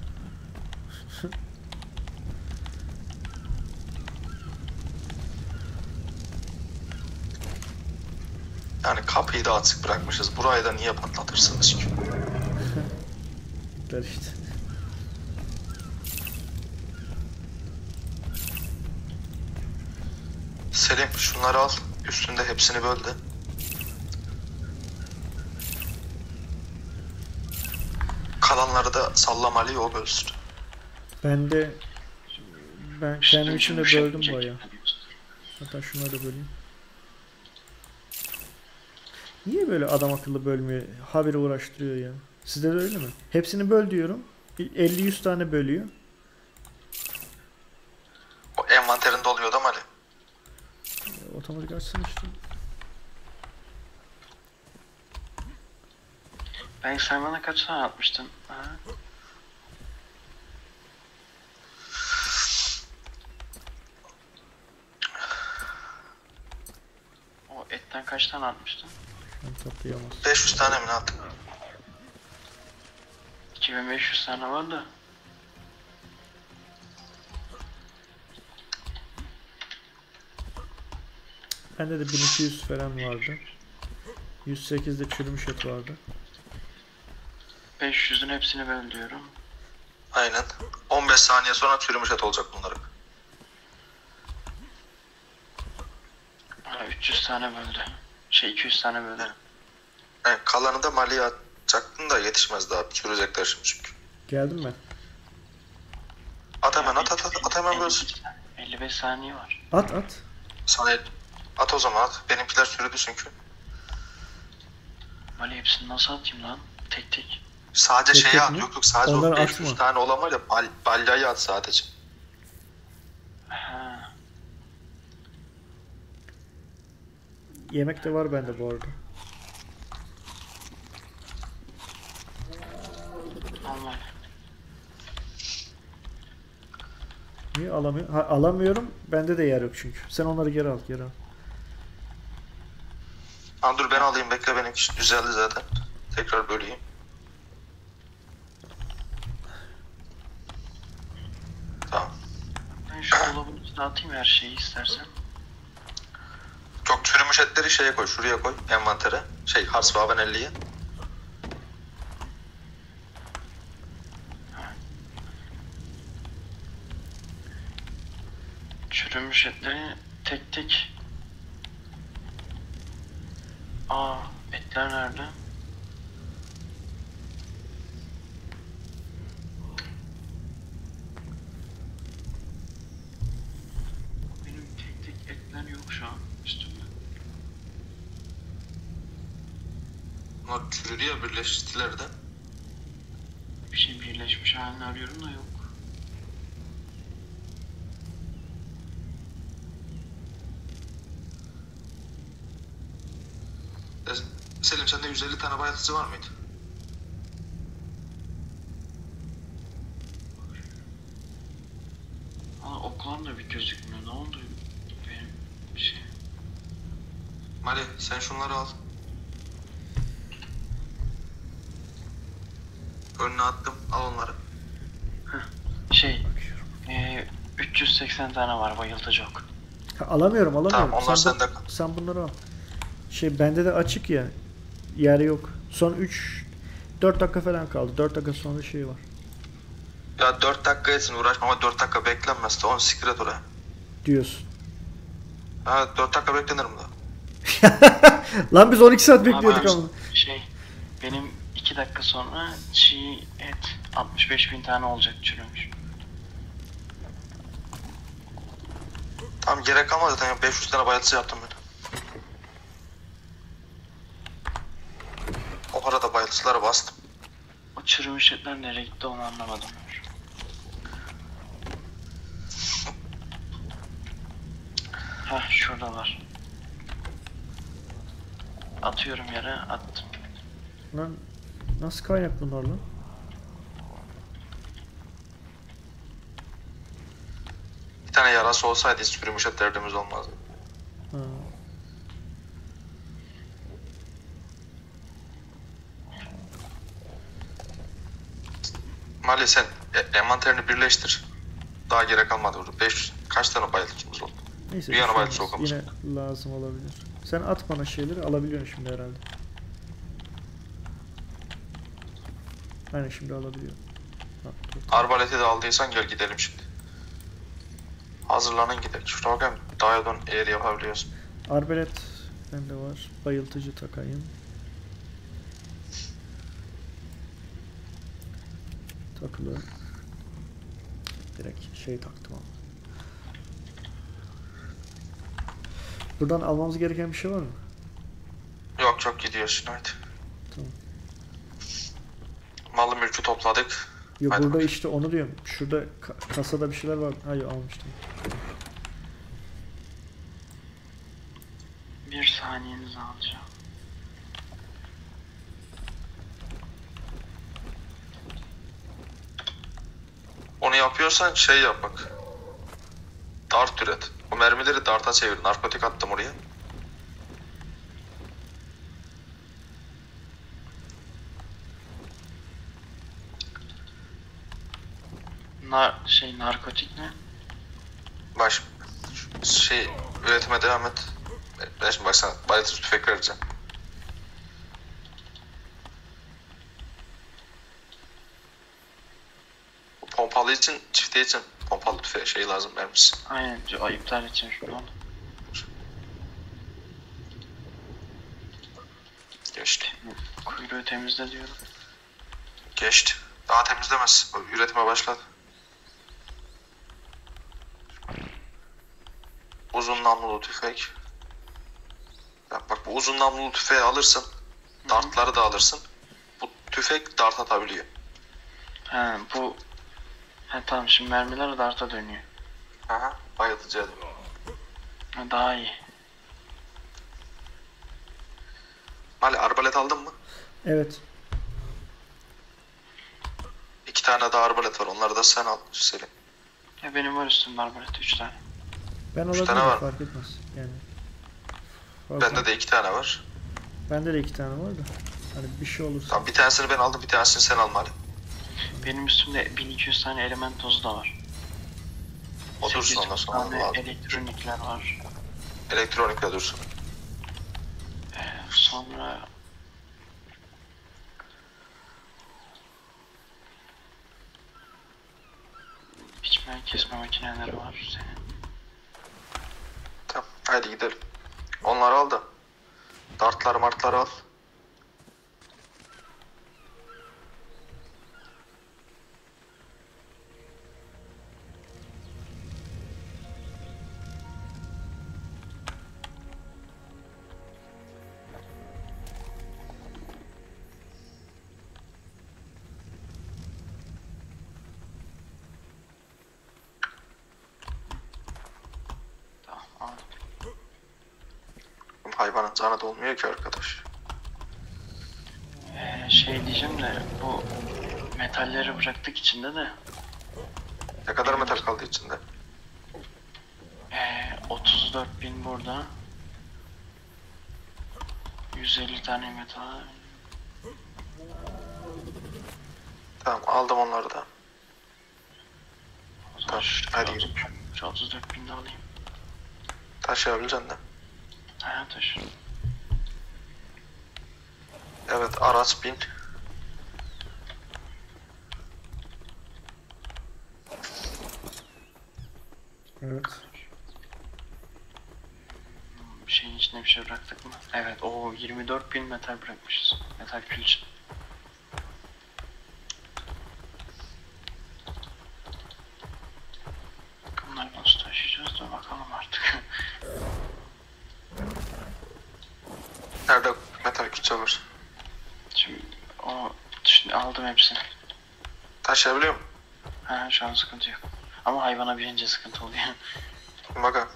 Yani kapıyı da açık bırakmışız. Burayı da niye patlatırsınız ki? Der işte. Selim şunları al. Üstünde hepsini böl de. Kalanları da sallamalı o bölsün. Ben de ben Üstüm kendim için de yumuşak böldüm yiyecek. bayağı. Hatta şunları da böleyim. Niye böyle adam akıllı bölmüyor? Haberi uğraştırıyor ya. Sizde de öyle mi? Hepsini böl diyorum. elli yüz tane bölüyor. O envanterinde oluyor da Ali. E, Otomatik açsın işte. Ben sen bana kaç tane atmıştın? Ha? O Sen kaç tane atmıştın? Ben toplayamaz. beş yüz tane mi ne attım? iki bin beş yüz tane var da. Bende de bin iki yüz falan vardı. yüz sekizde çürümüş et vardı. beş yüzün hepsini böl diyorum. Aynen. on beş saniye sonra çürümüş et olacak bunların. Ha, üç yüz tane böldü. Şey iki yüz tane böldü. Yani kalanı da maliye atacaktın da yetişmez daha. Çürüyecekler şimdi çünkü. Geldim ben. At hemen at at at, at hemen bölsün. elli beş saniye var. At at. Sana at o zaman at. Benimkiler çürüdü çünkü. Mali hepsini nasıl atayım lan? Tek tek. Sadece Tek şeyi tek at. mi? Yok yok sadece Onları o beş yüz atma. tane olan var ya bal, balyayı at sadece. Ha. Yemek de var bende bu arada. Normal. Niye alamıyorum? Ha, alamıyorum. Bende de yer yok çünkü. Sen onları geri al, geri al. Ha, dur ben alayım bekle benimki düzeldi zaten. Tekrar böleyim. Tamam. Ben şu dolabın içine atayım her şeyi istersen. Çok çürümüş etleri şeye koy, şuraya koy envantere. Şey Harsvaven elliye. Çürümüş etleri tek tek. Aa, etler nerede? Benim tek tek etler yok şu an üstümde. Bunlar çürüdü ya birleştiler de. Bir şey birleşmiş halini arıyorum da yok. E, Selim sende yüz elli tane bayatıcı var mıydı? Aa, oklan da bir gözükmüyor. Ne oldu benim bir şey? Mali sen şunları al. Önüne attım al onları. Şey, e, üç yüz seksen tane var bayıltıcı ok. Ha, alamıyorum, alamıyorum. Tamam onlar sen, sende. bu- sen bunları al. Şey bende de açık ya. Yer yok. Son üç dört dakika falan kaldı. dört dakika sonra şey var. Ya dört dakika etsin uğraşma ama dört dakika beklenmez de onu siktir et oraya. Diyorsun. Ha dört dakika beklenirim da. Lan biz on iki saat bekliyorduk Ama ama. şey, benim iki dakika sonra çiğ et altmış beş bin tane olacak çürümüş. Tamam gerek kalmadı zaten ya beş yüz tane bayatıcı yaptım ben. O arada bayatıcılara bastım. O çürümüş etler nereye gitti onu anlamadım. Hah şurada var. Atıyorum yere attım. Lan nasıl kaynak bunlar lan? Bir tane yarası olsaydı hiç çürümüş et derdimiz olmazdı. Ha. Mali sen e- envanterini birleştir. Daha gerek kalmadı orada. beş yüz kaç tane bayatıcımız oldu? Neyse. Bir yana şey bayat olmaz. sokumuz. Yine lazım olabilir. Sen at bana şeyleri alabiliyorsun şimdi herhalde. Aynen şimdi alabiliyorum. Ha, dur. Arbaleti de aldıysan gel gidelim şimdi. Hazırlanın gidelim. Şuna bakayım. Dayadon eğer yapabiliyorsun. Arbelet bende var. Bayıltıcı takayım. Takılı. Direkt şey taktım ama. Buradan almamız gereken bir şey var mı? Yok çok gidiyor şimdi haydi. Tamam. Malı mülkü topladık. Yok Hadi burada bakayım. işte onu diyorum. Şurada ka- kasada bir şeyler var. Hayır almıştım. Bir saniyenizi alacağım. Onu yapıyorsan şey yap bak. Dart üret. O mermileri darta çevir. Narkotik attım oraya. Nar şey narkotik mi? Baş şey üretime devam et. Ben şimdi bak sana bayıltıcı tüfek vereceğim. Bu pompalı için, çifte için pompalı tüfeğe şey lazım vermişsin. Aynen. Ay, iptal edeceğim şimdi onu. Geçti. Kuyruğu temizle diyorum. Geçti. Daha temizlemez. Üretime başladı. Uzun namlulu tüfek. Bak, bak bu uzun namlulu tüfeği alırsın. Dartları da alırsın. Bu tüfek dart atabiliyor. He bu... He tamam şimdi mermiler darta dönüyor. Aha, bayıltıcı adam. Ha, daha iyi. Mali arbalet aldın mı? Evet. İki tane daha arbalet var. Onları da sen al Selim. Ya benim var üstümde arbalet üç tane. Ben Üç olabilirim, tane var. fark etmez. Yani. Fazla. Bende de iki tane var. Bende de iki tane var da. Hani bir şey olursa. Tamam bir tanesini ben aldım, bir tanesini sen al Mali. Benim üstümde bin iki yüz tane element tozu da var. Otursun sekiz ondan sonra tane lazım. elektronikler var. Elektronikle dursun. Ee, sonra... Biçme kesme makineleri var senin. Tamam haydi gidelim. Onları al da. Dartları martları al. Tamam aldım. Hayvanın canı dolmuyor ki arkadaş. Ee, şey diyeceğim de bu metalleri bıraktık içinde de Ne kadar metal kaldı içinde? ee, otuz dört bin burada. yüz elli tane metal. Tamam aldım onları da. O zaman Tamam, şu, hadi şu, gidelim. şu otuz dört bin de alayım. Taşıyabileceksin de. Ha taşı. Evet araç bin. Evet. Bir şeyin içine bir şey bıraktık mı? Evet o yirmi dört bin metal bırakmışız. Metal külçe. Bunları nasıl taşıyacağız da bakalım artık. Nerede metal küçe var? Şimdi o şimdi aldım hepsini. Taşıyabiliyor musun? Ha şu an sıkıntı yok. Ama hayvana binince sıkıntı oluyor. Bakalım.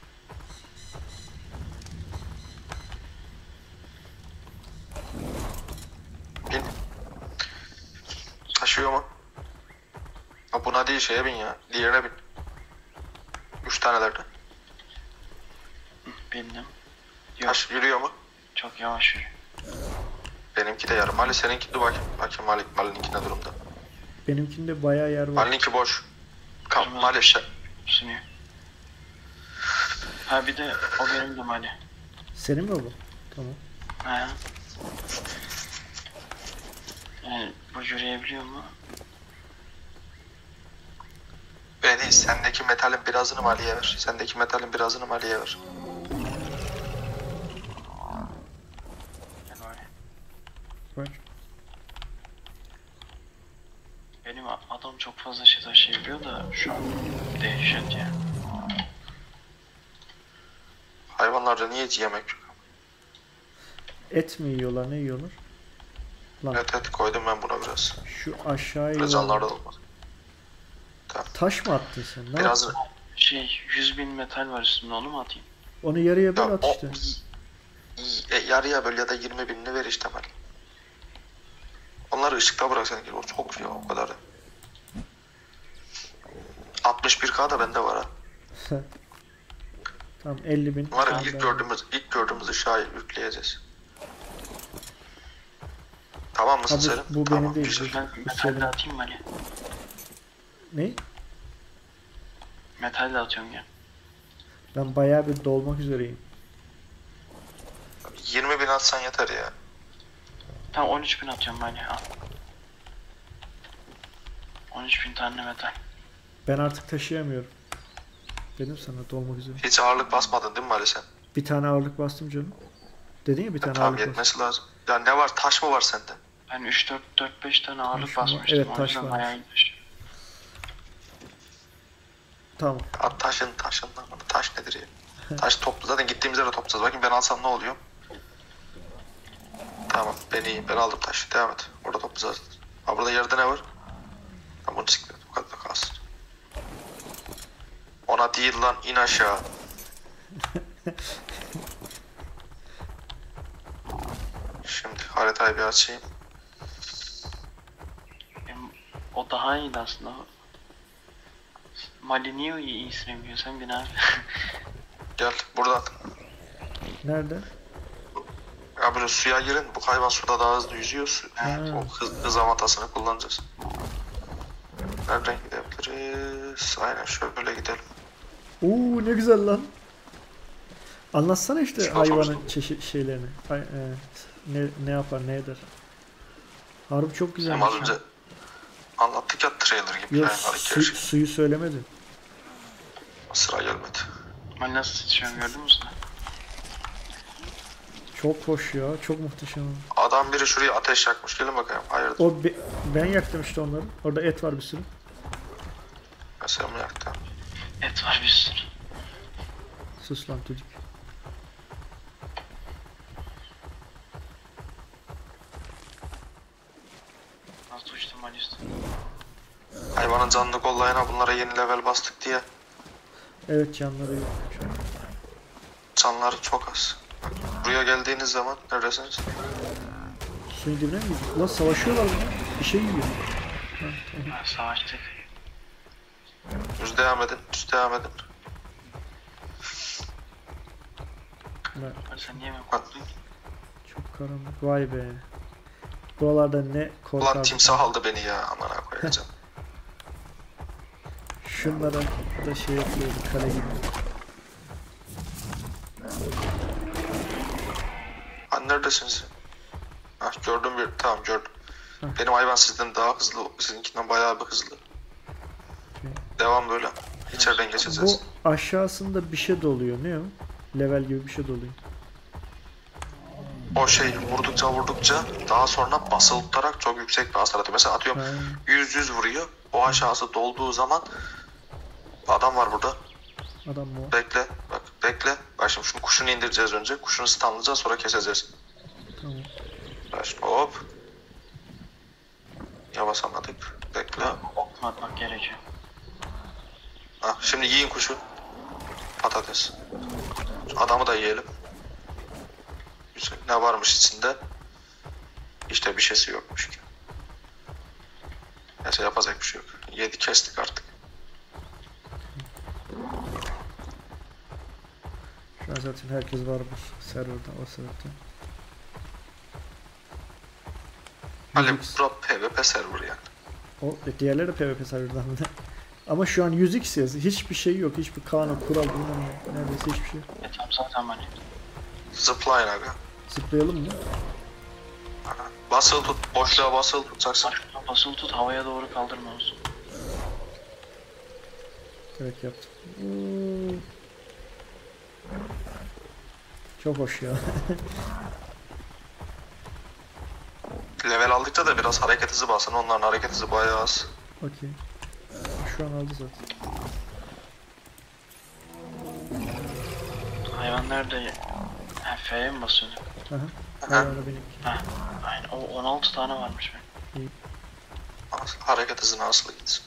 Bin. Taşıyor mu? Ha, buna değil şeye bin ya. Diğerine bin. Üç tanelerden. Bindim. Yok Taş yürüyor mu? çok yavaş yürü. Benimki de yarım. Mali seninki dur bakayım. Bakayım Mali, Mali'ninki ne durumda? Benimkinde bayağı yer var. Mali'ninki boş. Kal, Kırmızı Mali bir işte. Sunuyor. Ha bir de o benim de Mali. Senin mi bu? Tamam. Ha. Yani bu yürüyebiliyor mu? Öyle değil. Sendeki metalin birazını Mali'ye ver. Sendeki metalin birazını Mali'ye ver. Yani öyle. Bak. Benim adam çok fazla şey taşıyabiliyor da şu an dehşet ya. Hayvanlarda niye hiç yemek yok? Et mi yiyorlar, ne yiyorlar? Lan Evet evet koydum ben buna biraz. şu aşağıya Biraz yiyorlar. canlar da olmaz. Taş mı attın sen? Ne Biraz yaptın? Şey yüz bin metal var üstünde onu mu atayım? Onu yarıya böl ya, at o, işte. y- y- e, yarıya böl ya da yirmi binini ver işte Mali. Onları ışıkta bırak sen. O çok ya o kadar. altmış bir K da bende var ha. Tamam elli bin. Var ya Tamam, ilk ben- gördüğümüz ilk gördüğümüz ışığı yükleyeceğiz. Tamam mısın Abi, Selim? bu benim tamam, değil, güzel. Ben Bu metal senin. de atayım mı Ali? Ne? Metal de atıyorum gel. Ben bayağı bir dolmak üzereyim. yirmi bin atsan yeter ya. Tamam on üç bin atıyorum ben ya. on üç bin tane metal. Ben artık taşıyamıyorum. Dedim sana dolmak üzere. Hiç ağırlık basmadın değil mi Ali sen? Bir tane ağırlık bastım canım. Dedin ya bir tane Tamam ağırlık bastım. yetmesi lazım. Ya ne var, taş mı var sende? Ben üç dört dört beş tane ağırlık Taş mı var? basmıştım. Evet, o taş yüzden varmış. bayağı iyiymiş. Tamam. At taşın taşın. Taş nedir ya? Taş toplu, zaten gittiğimizde de toplayacağız. Bakayım ben alsam ne oluyor? Tamam ben iyiyim, ben aldım taşı. Devam et. Orada toplayacağız. Ha burada yerde ne var? Tamam bunu siktir. Bu kadar da kalsın. Ona değil lan, in aşağı. Şimdi haritayı bir açayım. Benim- o daha iyiydi aslında. Mali niye o iyi süremiyorsan bin abi. Gel buradan. Nerede? Ya böyle suya girin. Bu hayvan suda daha hızlı yüzüyor. Su- Ha. O hız, hız avantajını kullanacağız. Nereden gidebiliriz? Aynen şöyle gidelim. Oo ne güzel lan. Anlatsana işte Çok hayvanın hoştu. çeşit şeylerini. Hay- e, ne ne yapar, ne eder. Harbi çok güzel. Hem az önce anlattık ya, trailer gibi Yok, hayvanları su- gerçek. suyu söylemedin. Sıra gelmedi. Mali nasıl sıçıyorum gördün mü sen? Çok hoş ya. Çok muhteşem. Adam biri şuraya ateş yakmış. Gelin bakayım. Hayırdır? O be- ben yaktım işte onları. Orada et var bir sürü. Mesela mı yaktı? Et var bir sürü. Sus lan çocuk. Nasıl uçtum Mali üstüne? Hayvanın canını kollayana bunlara yeni level bastık diye Evet canları yok. Şu an. canları çok az. Bak, buraya geldiğiniz zaman neredesiniz? Suyun dibine mi gidiyor? Ulan savaşıyorlar bunlar. Bir şey yiyor. Ha, tamam. Ha, savaştık. Düz devam edin. Düz devam edin. Ulan Mali sen niye mi korktun? çok karanlık. Vay be. Buralarda ne korkardık. Ulan timsah aldı beni ya. Amına koyacağım. Şunlara da şey yapıyordu kale gibi. Ha neredesiniz? Ha gördüm bir. Tamam gördüm. Hı. Benim hayvan sizden daha hızlı. Sizinkinden bayağı bir hızlı. Devam böyle. İçeriden geçeceğiz. Bu aşağısında bir şey doluyor. Ne o? Level gibi bir şey doluyor. O şey vurdukça vurdukça daha sonra basılı tutarak çok yüksek bir hasar atıyor. Mesela atıyorum Ha, yüz yüz vuruyor. O aşağısı dolduğu zaman adam var burada. adam mı o? Bekle. Bak bekle. Bak şimdi şunu kuşunu indireceğiz önce. Kuşunu stunlayacağız, sonra keseceğiz. Tamam. Bak şimdi hop. Yavaşlamadık. Bekle. Ok mu atmak gerekiyor? Ha, şimdi yiyin kuşu. Patates. Şu adamı da yiyelim. Güzel. Ne varmış içinde? İşte bir şeysi yokmuş ki. Neyse yapacak bir şey yok. Yedi kestik artık. Şu an zaten herkes var bu serverda o sebepten. Ali yüz x. bura PvP server yani. O, e, diğerleri de PvP serverdan. Ama şu an yüz x yazıyor. Hiçbir şey yok. Hiçbir kanun, kural bilmem ne. Neredeyse hiçbir şey yok. E tamam zaten Mali. Zipline aga. Zıplayalım mı? Aha. Basılı tut. Boşluğa basılı tutacaksın. Başka basılı tut havaya doğru kaldırma olsun. Evet yaptım. Oo. Çok hoş ya. Level aldıkça da biraz hareket hızı basın. Onların hareket hızı bayağı az. Okey. Şu an aldı zaten. Hayvan nerede? Ha, F'ye mi basıyorduk? Aha. Aha. Hayvana benim. Ha, aynen. O on altı tane varmış benim. Hareket hızına asılı gitsin.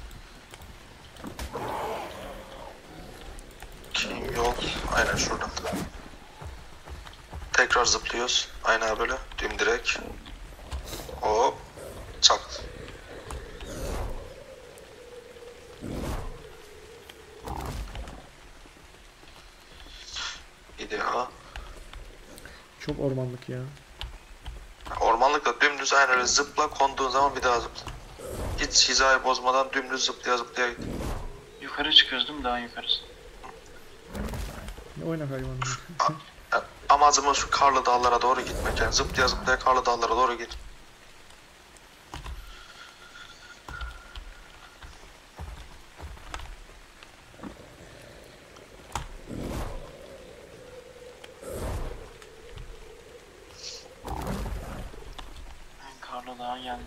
Kim yol? Aynen şuradan. Tekrar zıplıyoruz. Aynen böyle. Dümdirek. Hop. Çak. İdeal. Çok ormanlık ya. Ormanlıkta dümdüz aynen öyle zıpla, konduğun zaman bir daha zıpla. Hiç hizayı bozmadan dümdüz zıplaya zıplaya git. Yukarı çıkıyoruz değil mi? Daha yukarısı. Oyna hayvanı. Yani amacımız şu karlı dağlara doğru gitmek, yani zıplaya zıplaya karlı dağlara doğru git. Ben Karlı Dağ'a geldim.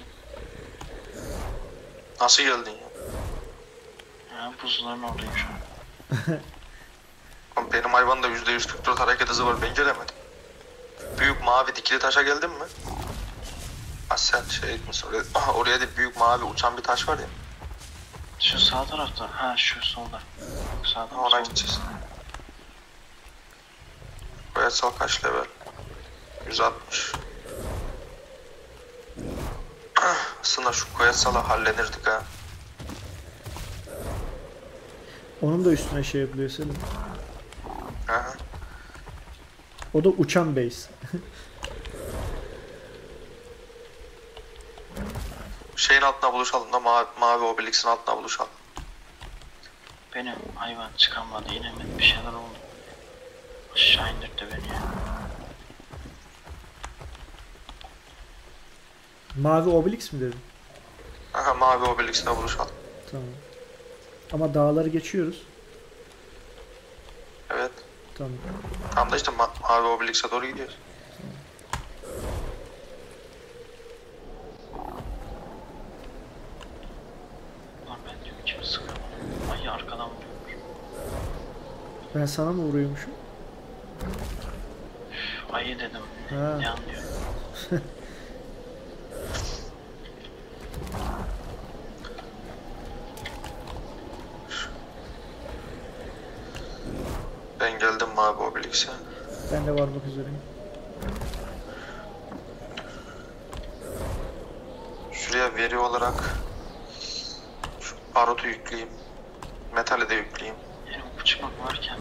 Nasıl geldin ya? Ya buzların oradayım şu an. Oğlum benim hayvanda yüzde yüz kırk dört hareket hızı var, ben gelemedim. Büyük mavi dikili taşa geldin mi? Ha sen şey misin oraya, aha, oraya değil, büyük mavi uçan bir taş var ya. Şu sağ tarafta. Ha şu solda. Yok sağda. Ona solda. gideceğiz. Koyatsal kaç level? yüz altmış. Aslında şu koyatsalı hallenirdik ha. Onun da üstüne şey yapılıyor Selim. Aha. O da uçan base. Şeyin altına buluşalım da mavi, mavi Obelix'in altına buluşalım. Benim hayvan çıkamadı. İnemedi. Bir şeyler oldu. Aşağı indirdi beni ya. Mavi Obelix mi dedin? Aha, mavi Obelix'le buluşalım. Tamam. Ama dağları geçiyoruz. Evet. Tamam. Tam da işte ma mavi Obelix'e doğru gidiyoruz. Lan ben diyorum kimi sıkıyor. Ay arkadan vuruyormuş. Ben sana mı vuruyormuşum? Ayı dedim. Ha. Ne anlıyor? Ben geldim mavi Obelix'e. Ben de varmak üzereyim. Şuraya veri olarak şu barutu yükleyeyim. Metali de yükleyeyim. Benim uçmak varken.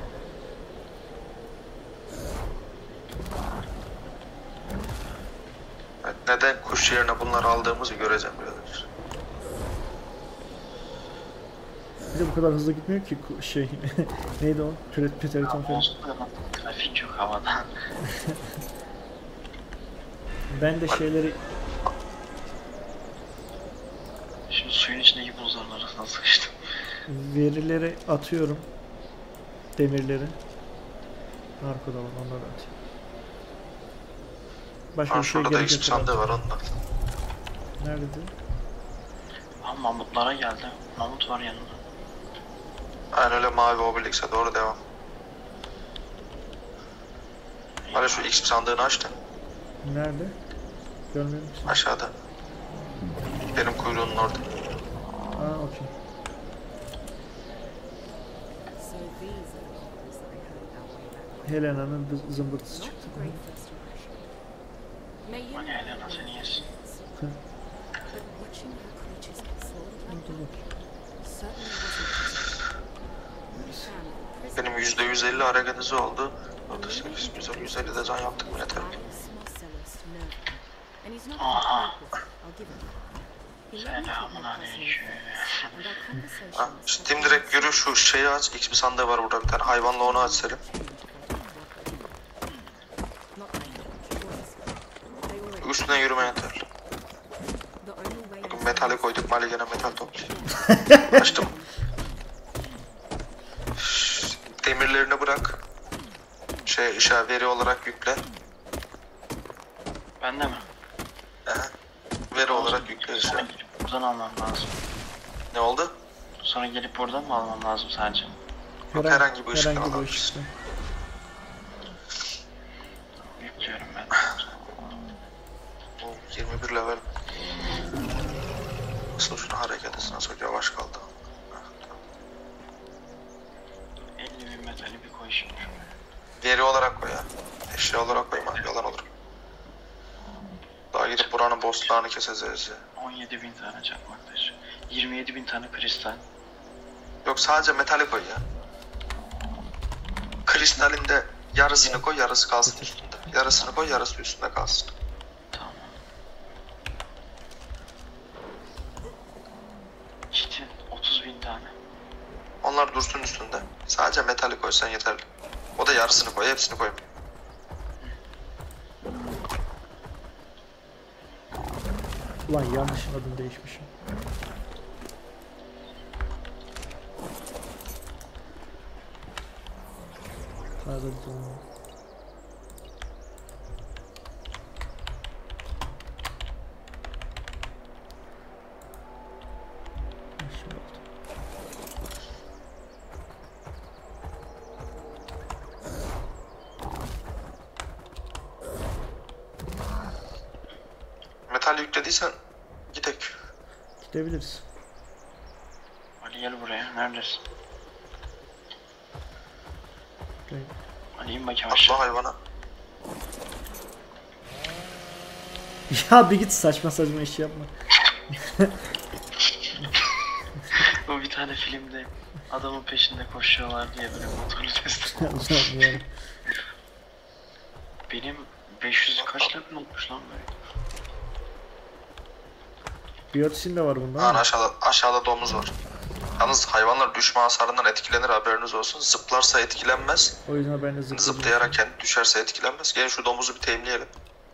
Evet, neden kuş yerine bunları aldığımızı göreceğim biraz. Bir de bu kadar hızlı gitmiyor ki ku- şey neydi o? Pret Peteriton falan. Olsun da lan. Trafik yok havada. Ben de şeyleri Şimdi suyun içindeki buzların arasına sıkıştım. verileri atıyorum. Demirleri. Arkada olan onları atayım. Başka Ha, bir şey şurada da gerek X yok. sandığı var onda. Nerede? Ama mamutlara geldi. Mamut var yanında. Aynen öyle, mavi Obelix'e doğru devam. Hadi şu X sandığını aç da. Nerede? Görmüyor musun? Aşağıda. Benim kuyruğunun orada. Aa okey. So these are the models that I heard about way back. Helena'nın bı- zımbırtısı Not çıktı. the great first impression. May you Hani never Helena know seni what yesin. happens, but watching her creatures get slaughtered like Dur that bak. certainly wasn't pleasant. We found that the prison Benim yüzde yüz elli hareket hızı oldu. otuz sekiz, güzel, yüz elli de can yaptık mı yeter. Alice Marcellus to nerve him. And he's not Aha. a hopeless, I'll give him that. He let me keep Selamun my personal aleyküm. thoughts, and our Ha, conversations Steam direkt yürü, şu şeyi aç. X bir sandığı var burada bir tane. Hayvanla onu aç Selim. Not like boys. They already Üstüne yürüme yeter. the only way Bakın out metali koyduk. Mali gene metal topluyor. Açtım. Şşş, demirlerini bırak. Şey, işe veri olarak yükle. Ben de mi? Aha. Veri olarak yükle Sonra işte. gelip buradan almam lazım. Ne oldu? Sonra gelip buradan mı almam lazım sadece? Yok, herhangi bir ışıktan herhangi bir alabilirsin. ışıktan. Yüklüyorum ben. Bu yirmi bir level. Nasıl şunu hareket etsin, çok yavaş kaldı. elli bin metali bir koy şimdi şuraya. Veri olarak koy ya. Eşya olarak koyma, yalan olur. Daha gidip buranın bosslarını keseceğiz ya. on yedi bin tane çakmak taşı. yirmi yedi bin tane kristal. Yok, sadece metali koy ya. Kristalinde yarısını koy, yarısı kalsın üstünde. Yarısını koy, yarısı üstünde kalsın. Tamam. hayvanlar dursun üstünde. Sadece metali koysan yeterli. O da yarısını koy, hepsini koy. Ulan yanlış adım değişmişim. Pardon. Şimdi oldu. Metal yüklediysen gidek. Gidebiliriz. Ali gel buraya. Neredesin? Buraya. Ali in bakayım Atla aşağı. hayvana. Ya bir git, saçma saçma iş yapma. Bu bir tane filmde adamın peşinde koşuyorlar diye böyle motorlu test. Allah'ım ya. Benim beş yüz kaç level olmuş lan böyle? Biyotisin de var bunda Lan ama. aşağıda, aşağıda domuz var. Yalnız hayvanlar düşme hasarından etkilenir, haberiniz olsun. Zıplarsa etkilenmez. O yüzden ben de zıpladım. Zıplayarak kendi düşerse etkilenmez. Gelin şu domuzu bir temizleyelim.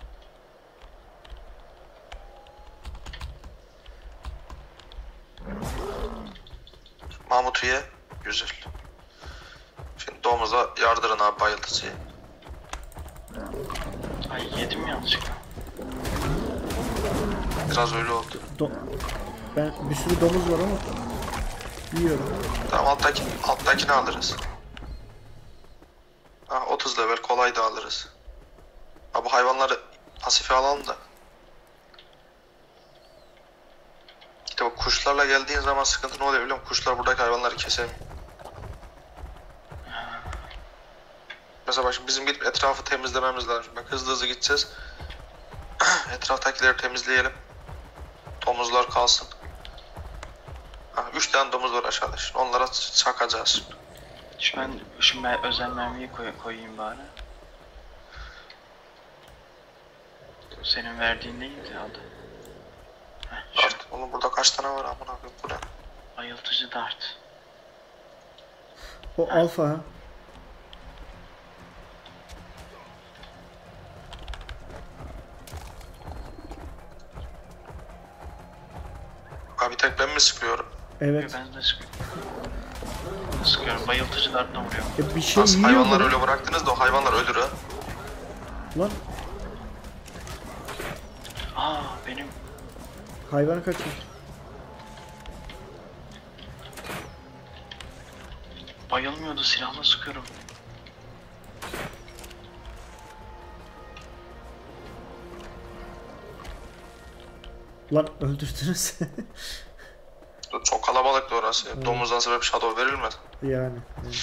Mahmut ye. Güzel. Şimdi domuza yardırın abi bayıltıcıyı. Ay yedim yanlışlıkla. Biraz öyle oldu. Do ben bir sürü domuz var ama yiyorum. Tamam alttaki, alttakini alırız. Ha, otuz level kolay da alırız. Ha, bu hayvanları pasife alalım da. İşte bu kuşlarla geldiğin zaman sıkıntı ne oluyor biliyor musun? Kuşlar buradaki hayvanları kesemiyor. Mesela bak şimdi bizim gidip etrafı temizlememiz lazım. Bak hızlı hızlı gideceğiz. Etraftakileri temizleyelim. Domuzlar kalsın. Ha, üç tane domuz var aşağıda. Şimdi onlara çakacağız şimdi. Şu ben şu me özel mermiyi koy koyayım bari. Senin verdiğin neydi adı? Heh, şu Dart. Oğlum burada kaç tane var amına koyayım bu ne? bayıltıcı dart. O alfa ha. Ha bir tek ben mi sıkıyorum? Evet. Ben de sıkıyorum. Sıkıyorum. Bayıltıcı dartla vuruyor. E bir şey Nasıl yiyor hayvanları mu? öyle bıraktınız da o hayvanlar ölür ha. Lan Aa benim hayvan kaçıyor. bayılmıyordu, silahla sıkıyorum. Lan öldürdünüz. Çok kalabalıktı orası. Domuzdan sebep shadow verilmez. yani. yani.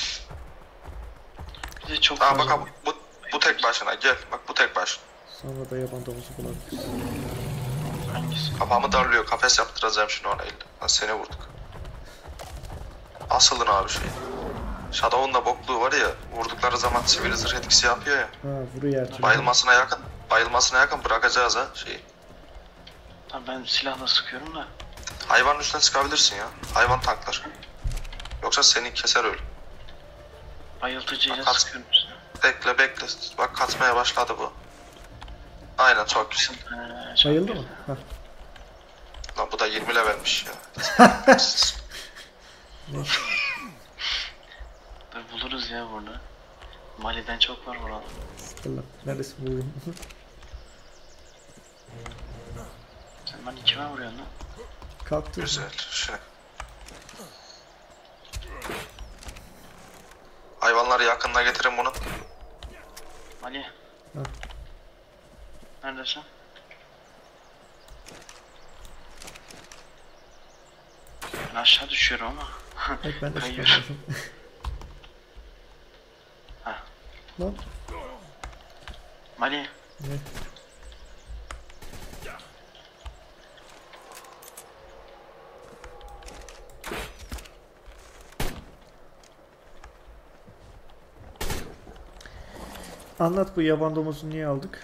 Bir de çok Ha fazla. bak bu, bu tek başına gel. Bak bu tek baş. Sonra da yaban domuzu bulabiliriz. Hangisi? Kafamı darlıyor. Kafes yaptıracağım şimdi ona elle. Lan seni vurduk. Asılın abi şey. Shadow'un da bokluğu var ya. Vurdukları zaman sivil zırh etkisi yapıyor ya. Ha vuruyor her türlü. Bayılmasına yakın. Bayılmasına yakın bırakacağız ha şeyi. Tamam ben silahla sıkıyorum da. Hayvanın üstüne çıkabilirsin ya. Hayvan tanklar. Yoksa seni keser öyle. Bayıltıcıyla Bak, sıkıyorum üstüne. Bekle bekle. Bak katmaya başladı bu. Aynen çok güzel. Ee, çok Bayıldı güzel. mı? Ha. Lan bu da yirmi levelmiş ya. Dur, buluruz ya burada. Mali'den çok var burada. Allah neredesin vurayım? Sen bana kime vuruyorsun lan? Kalktı. Güzel. Şey. Hayvanları yakınına getirin bunu. Ali. Ha. Neredesin? Ben aşağı düşüyorum ama. Bak ben de Hayır. çıkardım. Ha. Lan Mali. ne? Anlat bu yaban domuzunu niye aldık?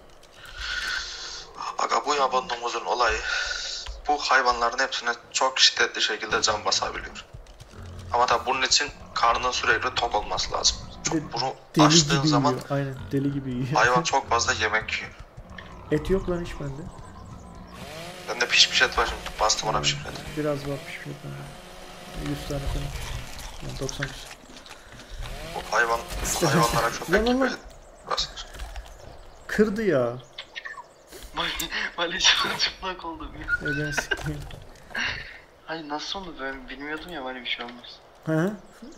Aga bu yaban domuzun olayı. Bu hayvanların hepsine çok şiddetli şekilde can basabiliyor. Ama tabi bunun için karnının sürekli tok olması lazım. Bir de Çok, bunu deli açtığın gibi zaman yiyor. Aynen deli gibi yiyor. hayvan çok fazla yemek yiyor. Et yok lan hiç bende. Bende pişmiş et var şimdi. Bastım ona pişmiş et. Biraz var pişmiş bende. yüz tane falan. Yani doksan küsur. Bu hayvan, bu hayvanlara Lan köpek lan gibi lan. basılır. Kırdı ya. Vali çok çıplak oldum ya. Elini sikeyim. Hayır nasıl oldu ben bilmiyordum ya böyle bir şey olmaz. Hı hı.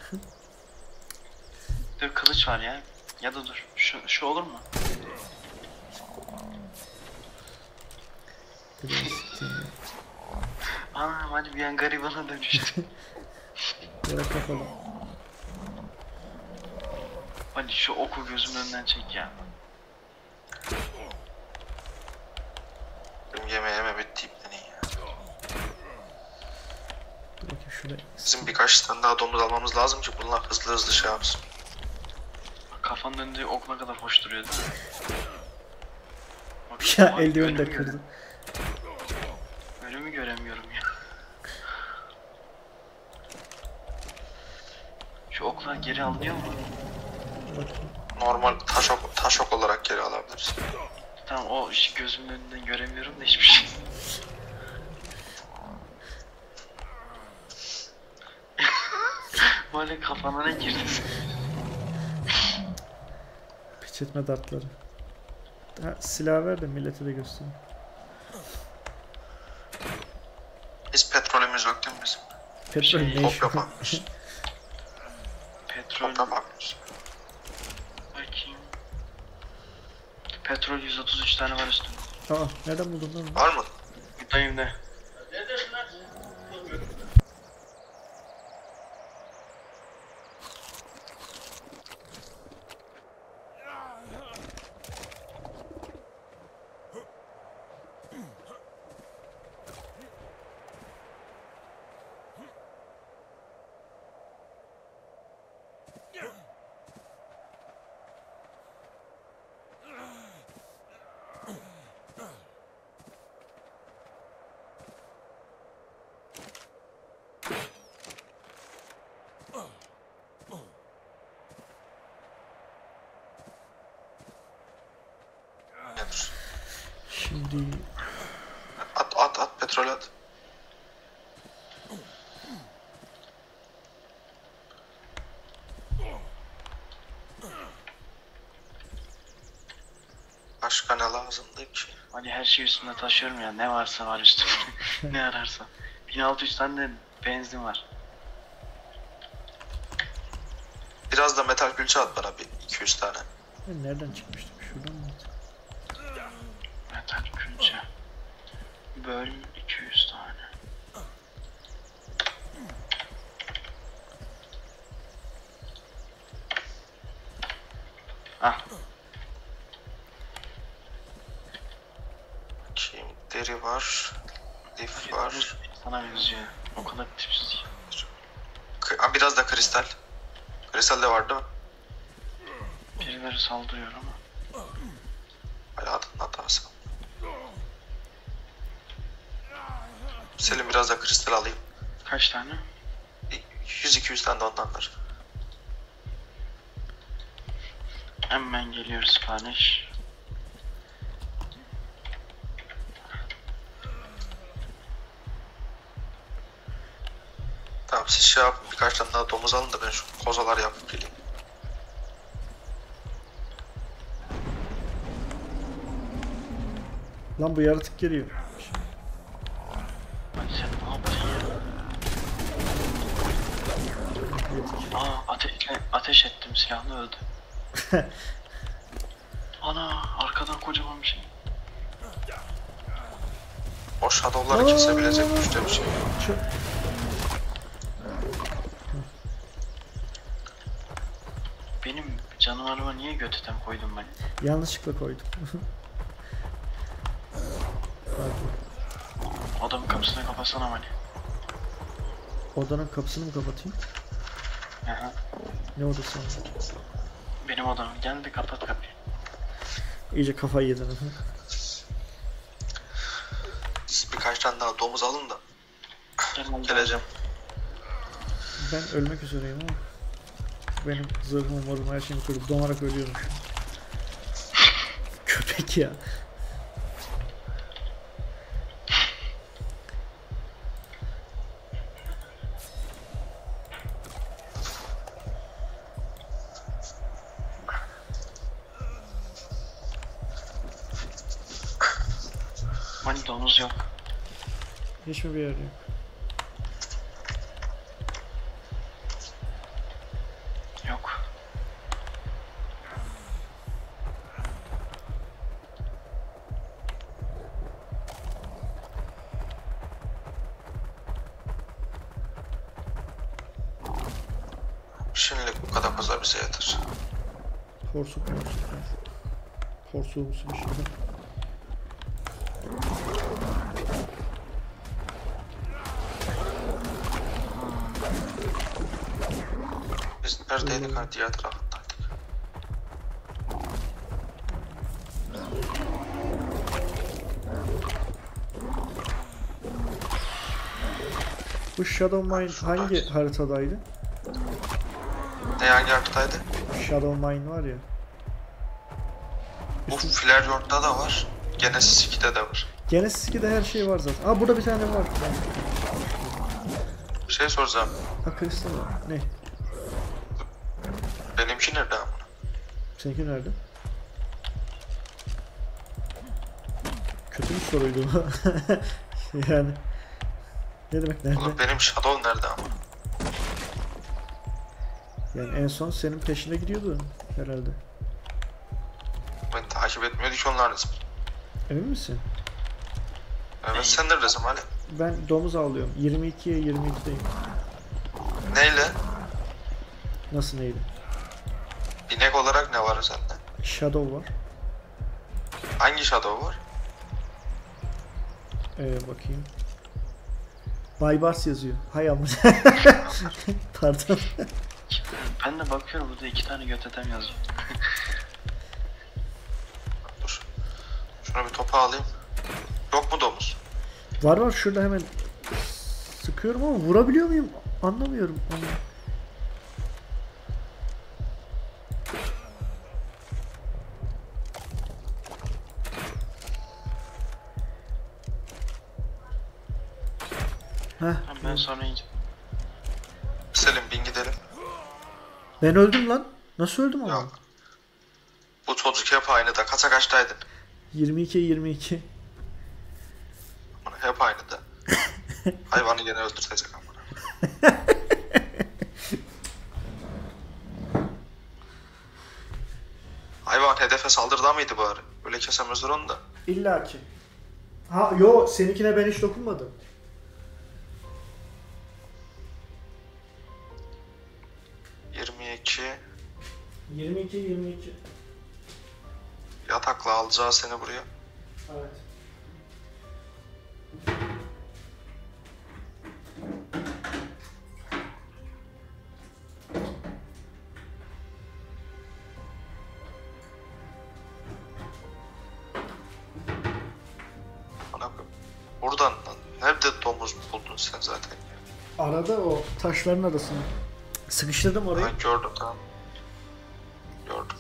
Dur kılıç var ya. Ya da dur. Şu, şu olur mu? Elini sikeyim ya. Aa hadi bir an garibana dönüştü. Yere kapalı. Hadi şu oku gözümün önünden çek ya. Benim yemeğime bitti iplenin ya. Dur bakayım şuraya. Bizim birkaç tane daha domuz almamız lazım ki bunlar hızlı hızlı şey yapsın. Kafanın önünde ok ne kadar hoş duruyor değil mi? Bak, Ya oha, eldiveni de önümü kırdı. göre- Önümü göremiyorum ya. Şu oklar geri alınıyor mu? Bakayım. Normal taş ok, taş ok olarak geri alabiliriz. Tamam o iş gözümün önünden göremiyorum da hiçbir şey. Böyle kafana ne girdi? Peçetme dartları. Ha, silah ver de millete de göstereyim. Hiç petrolümüz yok değil mi bizim? Petrol ne iş? Top yapamıyoruz. Petrol Top yapamıyoruz. bakayım. Petrol yüz otuz üç tane var üstünde. Aa nereden buldun lan? Var mı? Buradayım ne? Nedir? Şimdi At at at petrol at. Başka ne lazımdı ki? Hani her şeyi üstümde taşıyorum ya ne varsa var üstümde. Ne ararsa. bin altı yüz tane de benzin var. Biraz da metal külçe at bana bir iki yüz tane. ben nereden çıkmıştım? Şuradan mı? Metal külçe. Bölüm iki yüz tane. Ah Kim deri var. Lif var. sana benziyor. O kadar tipsiz. K- ha, biraz da kristal. Kristal de vardı mı? Birileri saldırıyor ama. Hayatın hatası. Selim biraz da kristal alayım. Kaç tane? yüz iki yüz tane de ondan ver. Hemen geliyor sipariş. Tamam siz şey yap birkaç tane daha domuz alın da ben şu kozalar yapıp geleyim. Lan bu yaratık geliyor. Hadi sen ne yaptın ya? Aa ateş, ateş ettim silahını öldü. Ana arkadan kocaman bir şey. O shadow'ları kesebilecek güçte bir şey. Şu... Benim canavarıma niye götüten koydum ben? Yanlışlıkla koydum. Pardon. Adamın kapısını kapatsana hani. Odanın kapısını mı kapatayım? Aha. Ne odası var? Benim odam. Gel bir kapat kapıyı. İyice kafayı yedin. Siz birkaç tane daha domuz alın da Gel, geleceğim. Ben ölmek üzereyim ama benim zırhım morum her şeyimi kırıp donarak ölüyorum şu an. Köpek ya. Hani domuz yok. Hiç mi bir yer yok? Yok. Şimdilik bu kadar pazar bize yeter. Porsuk porsuk. Porsuğumsu bir şey. Biz neredeydik? Ha, diğer tarafındaydık. Bu Shadow Mine hangi haritadaydı? Ne hangi haritaydı? Shadow Mine var ya. Bu Flareyort'ta da var. Genesis ikide de var. Genesis ikide her şey var zaten. Aa burada bir tane var. Bir şey soracağım. Ha kristal var. Ne? Benimki nerede ama? Seninki nerede? Kötü bir soruydu bu. Yani. Ne demek nerede? Oğlum benim Shadow nerede ama? Yani en son senin peşine gidiyordu herhalde. Ben takip etmiyorduk ki onların ismi. Emin misin? Evet, sen neredesin Ali? Ben domuz avlıyorum. yirmi ikiye yirmi ikideyim. Neyle? Nasıl neydi? İnek olarak ne var sende? Shadow var. Hangi Shadow var? Ee, bakayım. Baybars yazıyor. Hay amma. Pardon. Ben de bakıyorum burada iki tane götetem yazıyor. Dur. Şuna bir topa alayım. Yok mu domuz? Var var şurada hemen sıkıyorum ama vurabiliyor muyum? Anlamıyorum onu. Heh, Ben sonra yiyeceğim. Selim bin gidelim. ben öldüm lan. Nasıl öldüm ama? Yok. Bu çocuk hep aynı da. Kaça kaçtaydın? yirmi ikiye yirmi iki. Hep aynı da. Hayvanı gene öldürtecek ama. Hayvan hedefe saldırdı mıydı bari? Öyle kesemezler onu da. İlla ki. Ha yo seninkine ben hiç dokunmadım. yirmi iki. yirmi iki yirmi iki. Yatakla alacağız seni buraya. Evet. Bana bak. Buradan lan. Nerede domuz buldun sen zaten? Arada o taşların arasında. Sıkıştırdım orayı. Ben gördüm tamam. Gördüm.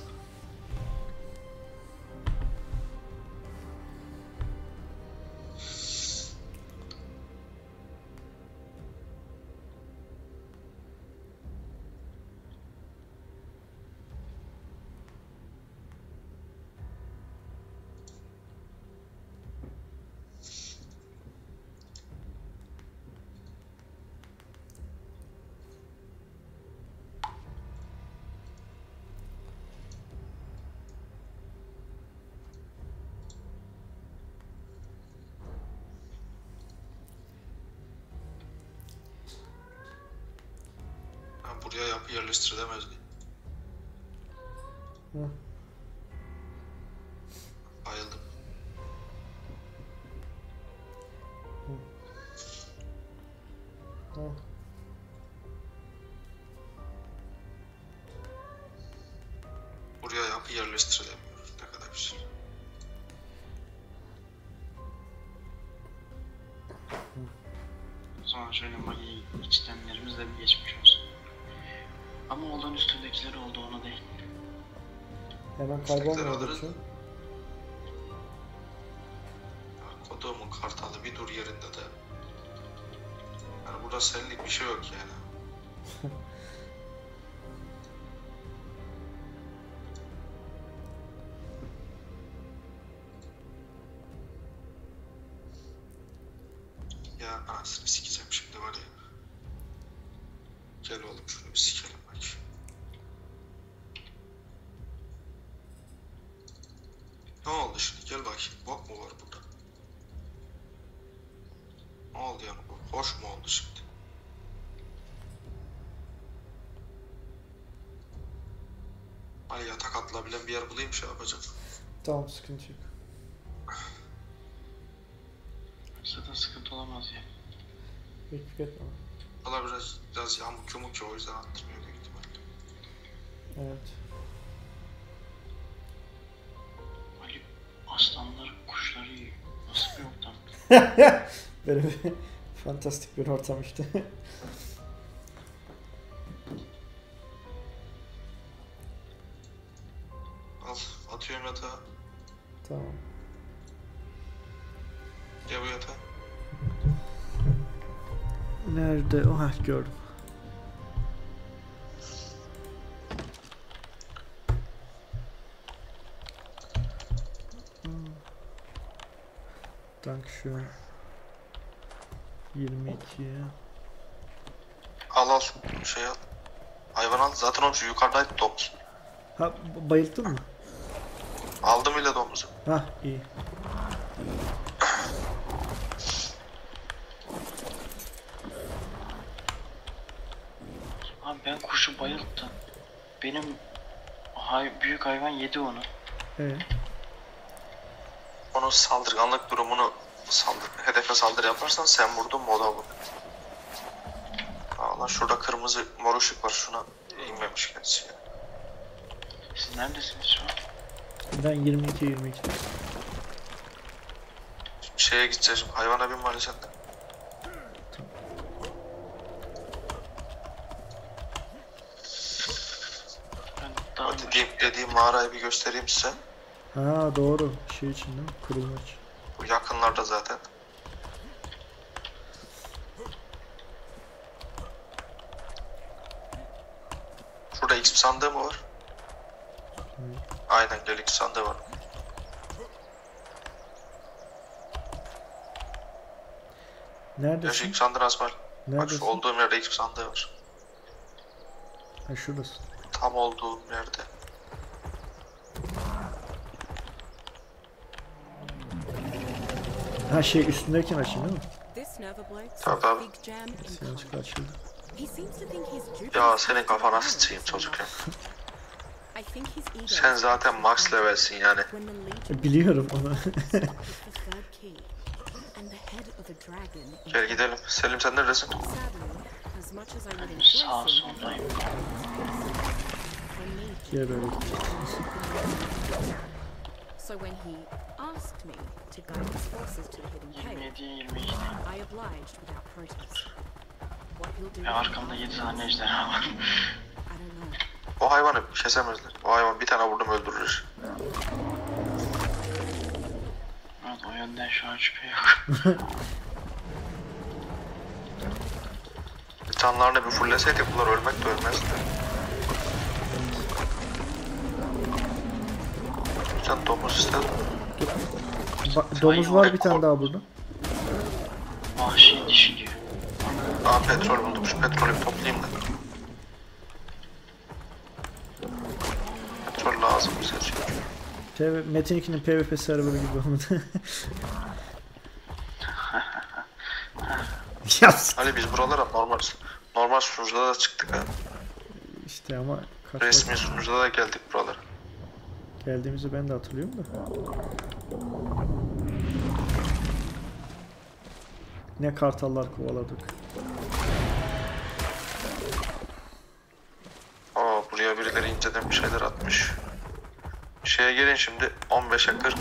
Ben buraya yapı yerleştirilemez mi? Hı. Bayıldım. Ha. Buraya yapı yerleştirilemiyor. Ne kadar güzel. O zaman şöyle magi içlemlerimiz de bir geçmiş olsun. Ama olan üstündekiler oldu, onu değil. Hemen kaybolmuyor alırız. şu. Koduğumun kartalı bir dur yerinde de. Yani burada senlik bir şey yok yani. Ya anasını sikeceğim şimdi var ya. Gel oğlum şunu bir sikelim bak. Ne oldu şimdi? Gel bakayım. Bok mu var burada? Ne oldu yani bu? Hoş mu oldu şimdi? Ay yatak atılabilen bir yer bulayım şey yapacağım. Tamam, sıkıntı yok. Zaten sıkıntı olamaz yani. Beklik etme. Valla biraz, biraz yamuk yumuk ya o yüzden attırmıyor büyük ihtimalle. Evet. Ali aslanları, kuşları yiyor. Nasıl bir ortam? Böyle bir fantastik bir ortam işte. Al atıyorum yatağa. Tamam. Gel bu yatağa. Nerede? Oha, gördüm. Dank şu yirmi iki. Al al şey al. Hayvan al. Zaten oğlum şu yukarıdaydı domuz. Ha, bayılttın mı? Aldım bile domuzu. Hah, iyi. Abi ben kuşu bayılttım. Benim hay büyük hayvan yedi onu. Evet. Onun saldırganlık durumunu saldır, hedefe saldırı yaparsan sen vurdun mu o da vurdu. Allah şurada kırmızı mor ışık var, şuna inmemiş kendisi ya. Siz neredesiniz şu an? Ben yirmi iki yirmi iki. Şeye gideceğiz, hayvana binme Ali sen de. Ben daha O dediğim, dediğim mağarayı bir göstereyim size. Ha, doğru. Şey için değil mi? Kurulmaç. Bu yakınlarda zaten. Şurada X sandığı mı var? Hı. Aynen gel X sandığı var. Ya şu Neredesin? X sandığı asmal. Bak Neredesin? şu olduğum yerde X sandığı var. Ha, şuradasın. Tam olduğum yerde. Ha, şey üstündeyken açayım değil mi? Tabii tabii. Sen çık açıldı. Ya senin kafana sıçayım çocuk ya. Sen zaten max levelsin yani. E, Biliyorum onu. Gel gidelim. Selim sen neredesin? sağ soldayım. Gel böyle. So when he asked me to guide his forces to the hidden yirmi cave, yediye yirmi iki. I obliged without protest. What he'll do Ve arkamda yedi tane ejderha var. I don't know. O hayvanı kesemezler. O hayvan bir tane vurdum öldürür. Evet, o yönden şu an şüphe yok. Canlarını bir fulleseydik bunlar ölmek de ölmezdi. Sen domuz istedin. Ba- domuz var bir tane daha burada. Vahşi dişi diyor. Aa petrol buldum. Şu petrolü bir toplayayım da. Petrol lazım bize çünkü. P V Metin iki'nin PvP serverı gibi olmadı. Ya Hani biz buralara normal normal sunucuda da çıktık ha. işte ama kaç Resmi sunucuda da geldik buralara. geldiğimizi ben de hatırlıyorum da. Ne kartallar kovaladık. Aa buraya birileri inceden bir şeyler atmış. Şeye gelin şimdi on beşe kırk.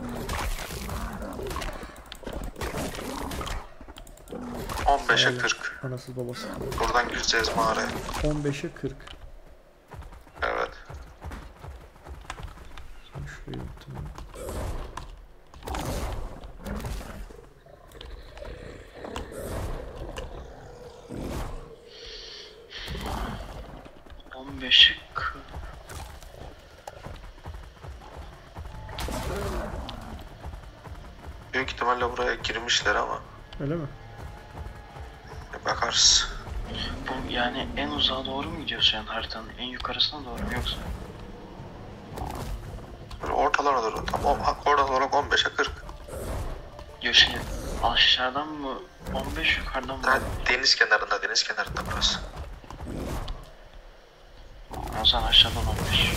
on beşe kırk. Anasız babası. Buradan gireceğiz mağaraya. on beşe kırk. Evet. Şuraya yaptım. on beşe kırk. Büyük ihtimalle buraya girmişler ama Öyle mi? bir bakarız. Bu yani en uzağa doğru mu gidiyorsun yani haritanın en yukarısına doğru mu yoksa? Böyle ortalara doğru. Tamam, orada olarak on beşe kırk. Yok şimdi aşağıdan mı on beş yukarıdan mı? Daha deniz kenarında, deniz kenarında burası. O zaman aşağıdan on beş.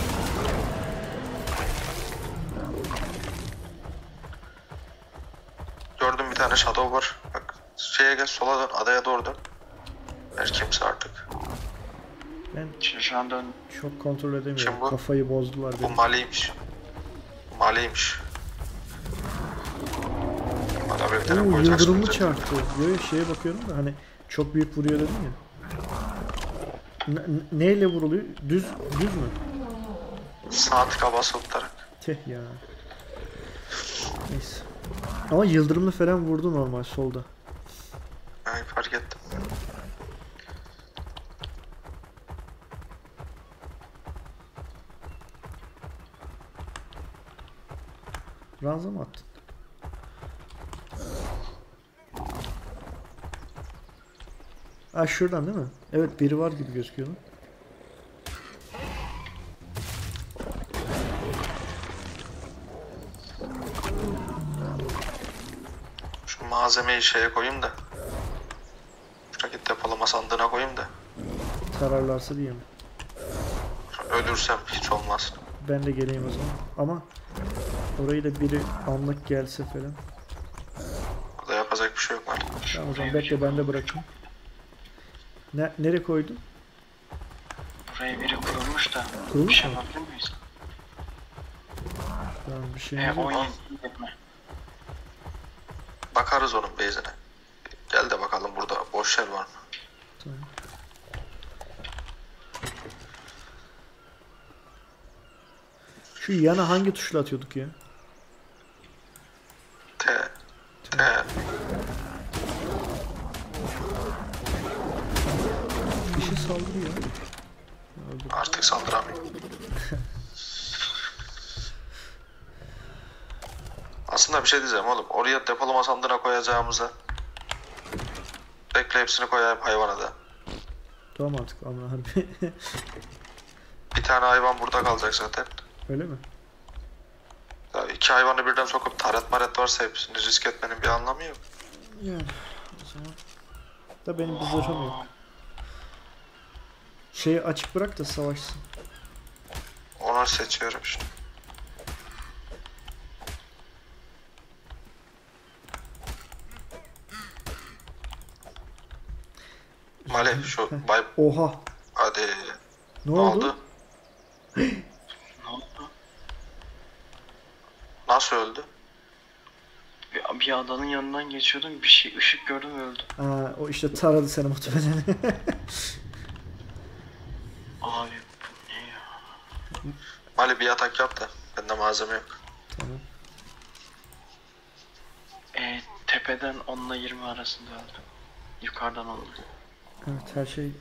Gördüm bir tane shadow var. Bak şeye gel, sola dön, adaya doğru dön. Her kimse artık. Ben Şimdi şu an dön. çok kontrol edemiyorum. Kim bu? Kafayı bozdular Bu benim. maliymiş. Maliymiş. Bana bir tane Oo, koyacaksın. yıldırımlı zaten. çarptı. Böyle şeye bakıyorum da hani çok büyük vuruyor dedim ya. Ne, neyle vuruluyor? Düz düz mü? Sağ tıka basılı tutarak. Teh ya. Neyse. Ama yıldırımlı falan vurdu normal solda. Yani fark ettim. Ranza mı attın? Ha şuradan değil mi? Evet biri var gibi gözüküyor lan. Şu malzemeyi şeye koyayım da. Şuradaki depolama sandığına koyayım da. Tararlarsa diye mi? Ölürsem hiç olmaz. Ben de geleyim o zaman. Ama orayı da biri anlık gelse falan. Burada yapacak bir şey yok artık. Tamam o zaman bekle ben de bırakayım. Ne, nereye koydun? Buraya biri kurulmuş da. Kurulmuş Bir şey mu? yapabilir miyiz? Tamam bir şey E yok. on yedi mi? Bakarız onun base'ine. Gel de bakalım burada boş yer var mı? Tamam. Şu yana hangi tuşla atıyorduk ya? T. T. Bir şey saldırıyor. Artık saldıramıyor. Aslında bir şey diyeceğim oğlum. Oraya depolama sandığına koyacağımıza bekle hepsini koyayım hayvana da. Tamam artık ama harbi. Bir tane hayvan burada kalacak zaten. Öyle mi? Ya iki hayvanı birden sokup taret maret varsa hepsini risk etmenin bir anlamı yok. Yani o zaman. Da benim bir zırhım yok. Şeyi açık bırak da savaşsın. Onu seçiyorum şimdi. Mali şu bay Oha. hadi Ne ne oldu? oldu? Ne oldu? Nasıl öldü? Bir, bir adanın yanından geçiyordum bir şey ışık gördüm öldüm. Aa, o işte taradı seni muhtemelen. Abi bu ne ya? Mali bir yatak yap da bende malzeme yok. Tamam. E, tepeden onla yirmi arasında öldüm. Yukarıdan onla. Evet her şey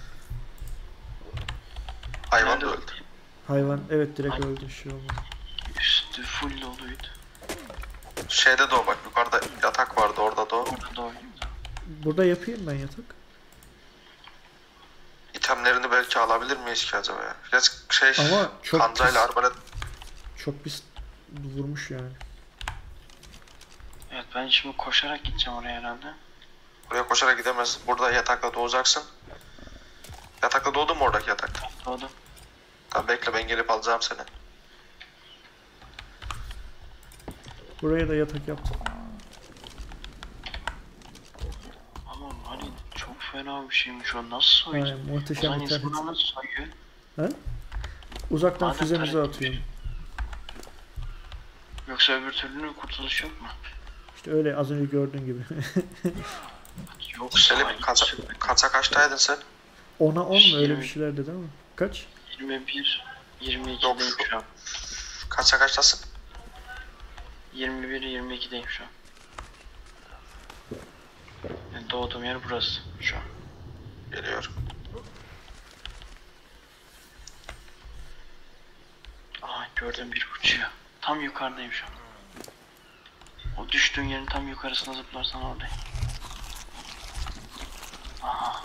Hayvan Nerede da öldü. hayvan evet direkt Hayvan. öldü şey olmadı. Üstü full doluydu. Şeyde de o bak yukarıda yatak vardı orada da o. Orada doluydu. Burada yapayım ben yatak. İtemlerini belki alabilir miyiz ki acaba ya? Geç şey Ama çok kancayla pis. arbalet Çok pis vurmuş yani. Evet ben şimdi koşarak gideceğim oraya herhalde. buraya koşarak gidemez. Burada yatakla doğacaksın. Yatakla doğdun mu oradaki yatakta? Doğdum. Tamam bekle ben gelip alacağım seni. Buraya da yatak yaptım. Ama hani çok fena bir şeymiş o nasıl soyuyor? Aynen, muhteşem Ozan bir taret. insanlar nasıl soyuyor? Ha? Uzaktan Madem füzemizi taret atıyorum. Yoksa öbür türlü kurtuluş yok mu? İşte öyle az önce gördüğün gibi. Yok Selim sahip kaça, çık- kaça kaçtaydın sen? Ona on mu öyle bir Yirmi. şeylerdi değil mi? Kaç? yirmi bir yirmi Yok, ikideyim şu- şu an. Kaça kaçtasın? yirmi bir yirmi ikideyim şu an. Yani doğduğum yer burası şu an. Geliyorum. Aa gördüm bir uçuyor. Tam yukarıdayım şu an. O düştüğün yerin tam yukarısına zıplarsan oradayım. Aha.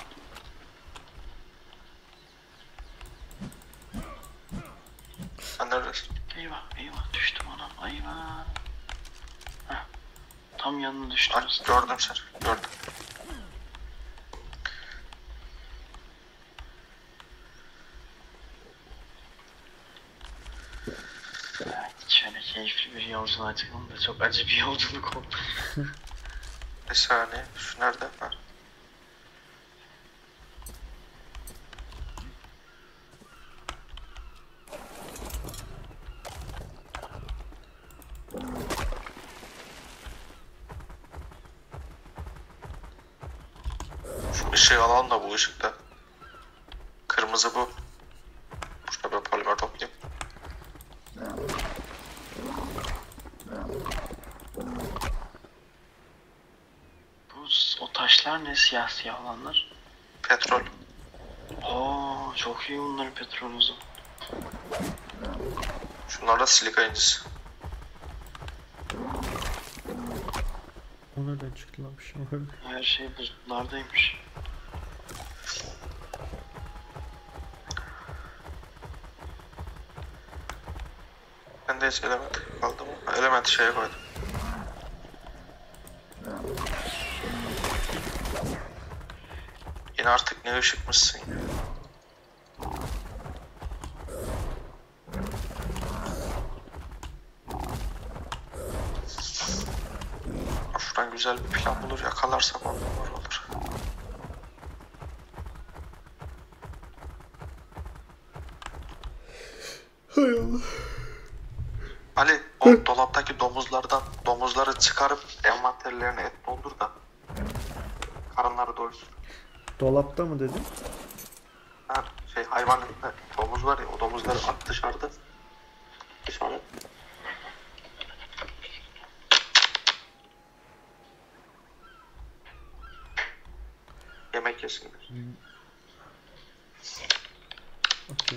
Sen neredesin? Eyvah eyvah düştüm anam eyvah. Heh. Tam yanına düştüm. Ay, gördüm seni. Gördüm. Evet, şöyle keyifli bir yolculuğa çıkalım da çok acı bir yolculuk oldu. Bir saniye. Şu nerede? Ha. Şu ışığı alalım da bu ışıkta. Kırmızı bu. Şurada böyle polimer toplayayım. Bu o taşlar ne siyah siyah olanlar? Petrol. Oo çok iyi bunların petrol o zaman. Şunlar da silika incisi. O nereden çıktı lan bir şey var. Her şey buzullardaymış. Ben de hiç element aldım. Ha, elementi şeye koydum. Yine artık ne ışıkmışsın ya. Şuradan güzel bir plan bulur yakalarsak on numara olur. Hay Allah. Ali o dolaptaki domuzlardan domuzları çıkarıp envanterlerine et doldur da karınları doysun. Dolapta mı dedin? Ha, şey hayvan etine domuz var ya o domuzları at dışarıda. Dışarı. Yemek yesinler. Okey.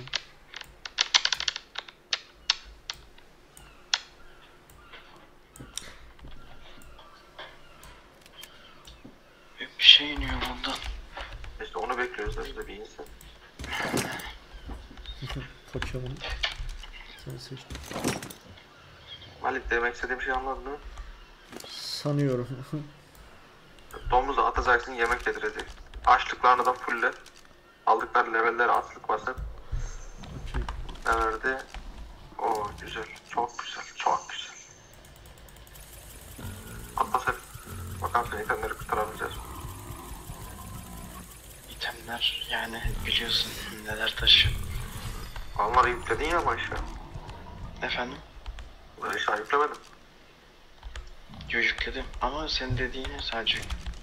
Bir şey iniyor bundan. İşte onu bekliyoruz da biz de bir insan. Pokemon. Sen seçtin. Malik demek istediğim şey anladın mı? Sanıyorum. Domuza atacaksın yemek yedirecek. Açlıklarını da fulle. Aldıkları levellere açlık basıp. Okey. Ne verdi? Oo güzel. Çok güzel. Çok güzel. Atla sen. Bakalım sen itemleri kurtarabileceğiz. İtemler yani biliyorsun neler taşıyor. Onları yükledin ya ama aşağı. Efendim? Ben aşağı yüklemedim. Yo yükledim ama senin dediğine sadece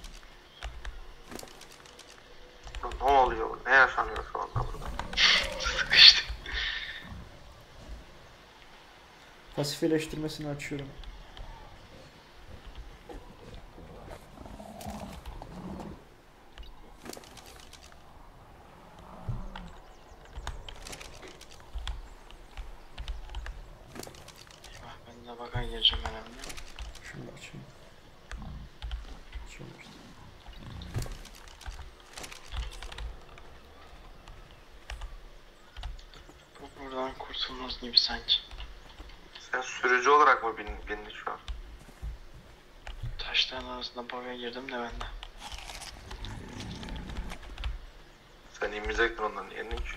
Ne oluyor? Ne yaşanıyor şu anda burada? sıkıştı. Pasifleştirmesini açıyorum. Eyvah ben de bakan gireceğim herhalde. Şunu da açayım. Çok güzel. Bu buradan kurtulmaz gibi sanki. Sen sürücü olarak mı bin, bindin şu an? Taşların arasında bug'a girdim de ben de. Sen inmeyecektin ondan yerine ki.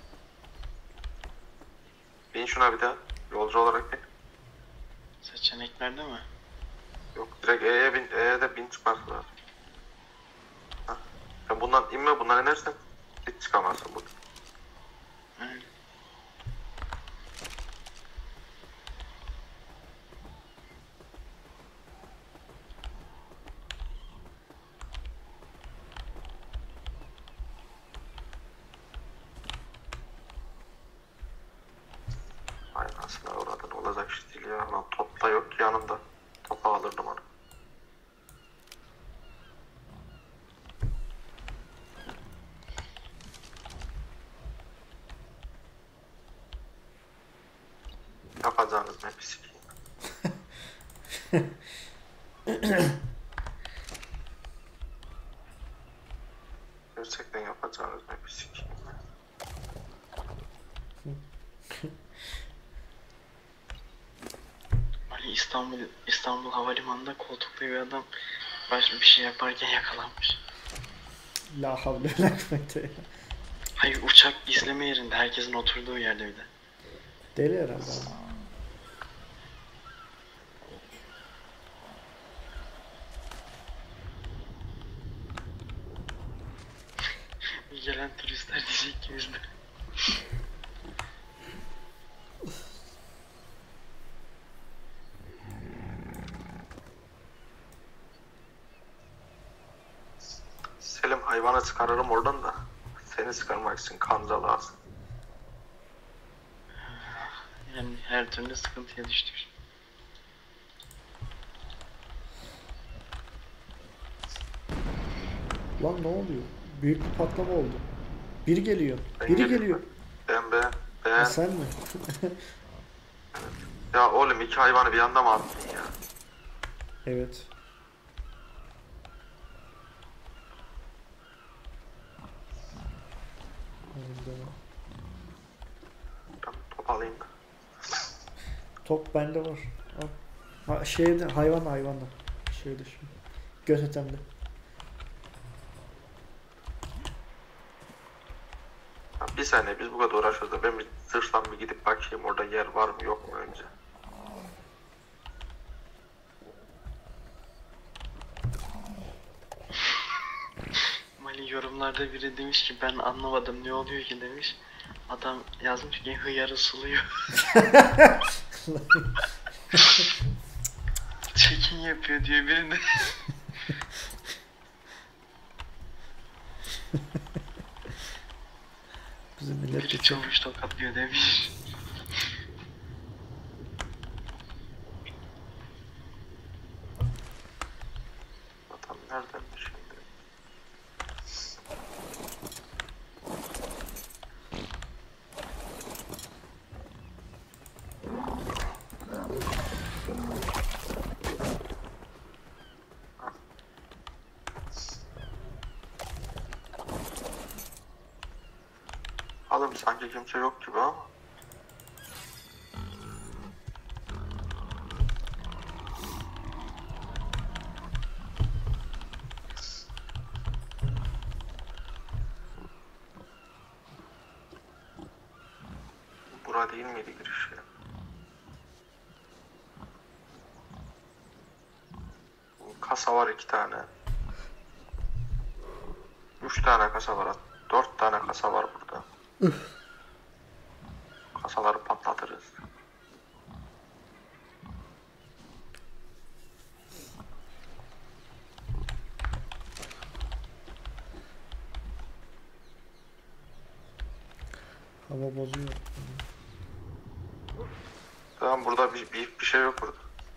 Bin şuna bir daha. Yolcu olarak bin. Seçeneklerde mi? Yok direkt E'ye bin. E'ye de bin çıkması lazım. Ha. Sen bundan inme, bundan inersen hiç çıkamazsın buradan. Hı. Lan top da yok ki yanımda. Topu alırdım onu. Yapacağınız ne pislik. Gerçekten yapacağınız ne pislik. Hani İstanbul İstanbul Havalimanı'nda koltukta bir adam başka bir şey yaparken yakalanmış. La havle ve la kuvvete. Hayır, uçak izleme yerinde, herkesin oturduğu yerde bir de. Deli herhalde abi. Gelen turistler diyecek ki bizde. Selim hayvanı çıkarırım oradan da. Seni çıkarmak için kanca lazım. Yani her türlü sıkıntıya düştük. Lan ne oluyor? Büyük bir patlama oldu. Biri geliyor. Ben Biri geliyorum. geliyor. Ben ben Ha, ben. sen mi? Ya oğlum iki hayvanı bir anda mı attın ya? Evet. Orada. Ben top alayım da. Top bende var. Al. Ha, şeyde hayvan hayvanda. Şeyde şu. Gözetemde. Ya bir saniye biz bu kadar uğraşıyoruz da ben bir zırhlan bir gidip bakayım orada yer var mı yok mu önce. Mali yorumlarda biri demiş ki ben anlamadım ne oluyor ki demiş. Adam yazmış ki hıyar ısılıyor. Çekim yapıyor diyor birinde. Bizim millet de Biri çok. çavuş tokatlıyor demiş. Adam nereden şimdi? Oğlum sanki kimse yok gibi ama. Bura değil miydi giriş ya? Kasa var iki tane. Üç tane kasa var. Dört tane kasa var burada. Kasaları patlatırız. Hava bozuyor. Tamam burada bir, bir, bir şey yok burada.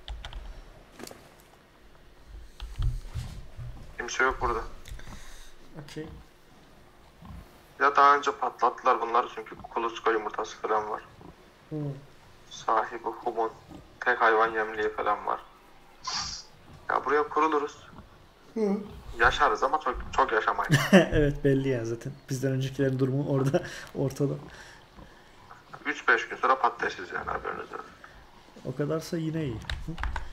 Kimse yok burada. Okey. Ya daha önce patlattılar bunları çünkü kuluçka yumurtası falan var. Hı. Sahibi humun, tek hayvan yemliği falan var. Ya buraya kuruluruz. Hı. Yaşarız ama çok çok yaşamayız. Evet belli ya zaten. Bizden öncekilerin durumu orada ortada. üç beş gün sonra patatesiz yani haberiniz olsun. O kadarsa yine iyi. Hı.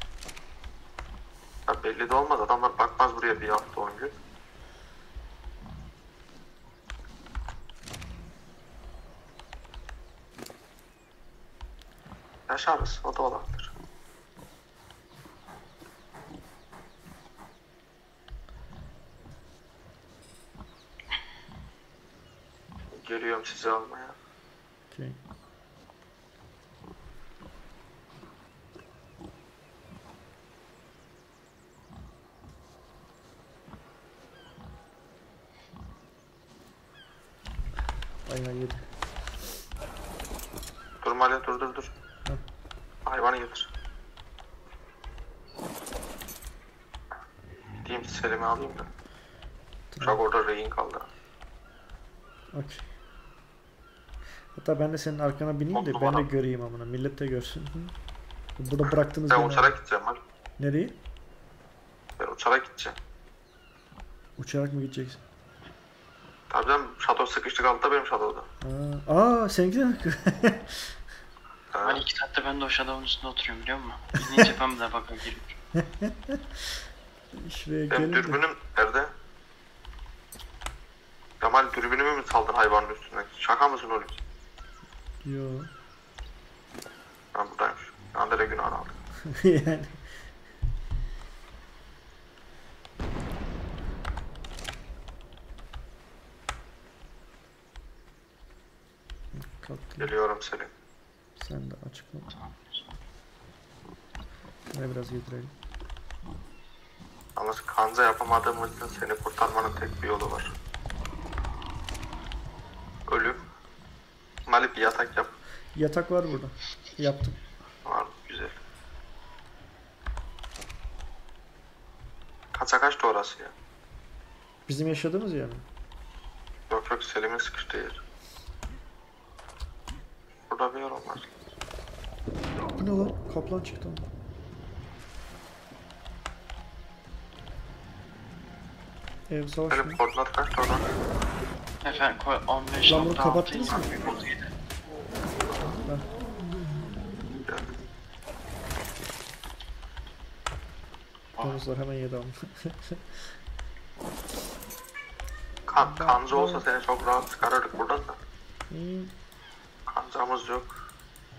Ya belli de olmaz adamlar bakmaz buraya bir hafta on gün. Yaşarız o da olabilir. Geliyorum sizi almaya. Okey. Bayağı yedi. Dur Mali dur dur dur. Hı. Hayvanı getir. gideyim Selim'i alayım da. Uçak Tamam. orada rehin kaldı. Okey. Hatta ben de senin arkana bineyim de On ben de numara. göreyim amına. Millet de görsün. Hı. Burada bıraktığınız Ben beni- uçarak gideceğim lan. Nereye? Ben uçarak gideceğim. Uçarak mı gideceksin? Tabii canım şato sıkıştı kaldı da benim şatoda. Aa, aa seninki de mi? Ha. Hani iki saatte ben de o Shadow'un üstünde oturuyorum biliyor musun? İznince cepheme de bakın girip. Şuraya Benim gelin de. dürbünüm nerede? Kemal dürbünümü mü saldın hayvanın üstüne? Şaka mısın oğlum? Yo. Ben buradaymış. Andere günahını aldım. Yani. Kalktım. Geliyorum Selim. Sen de açıkla. Ne biraz yedirelim. Ama kanca yapamadığımız için seni kurtarmanın tek bir yolu var. Ölüm. Mali bir yatak yap. Yatak var burada. Yaptım. Var güzel. Kaça kaçtı orası ya? Bizim yaşadığımız yer mi? Yok yok Selim'in sıkıştığı yer. Burada bir yer olmaz. Bu ne lan? Kaplan çıktı ama. Ev savaş mı? Selim koordinat kaçtı oradan? Efendim koy on beş Lan bunu nokta kapattınız altı mı? Domuzlar hemen yedi ama. Kan, kanca olsa seni çok rahat çıkarırdık buradan da. Hmm, Kancamız yok.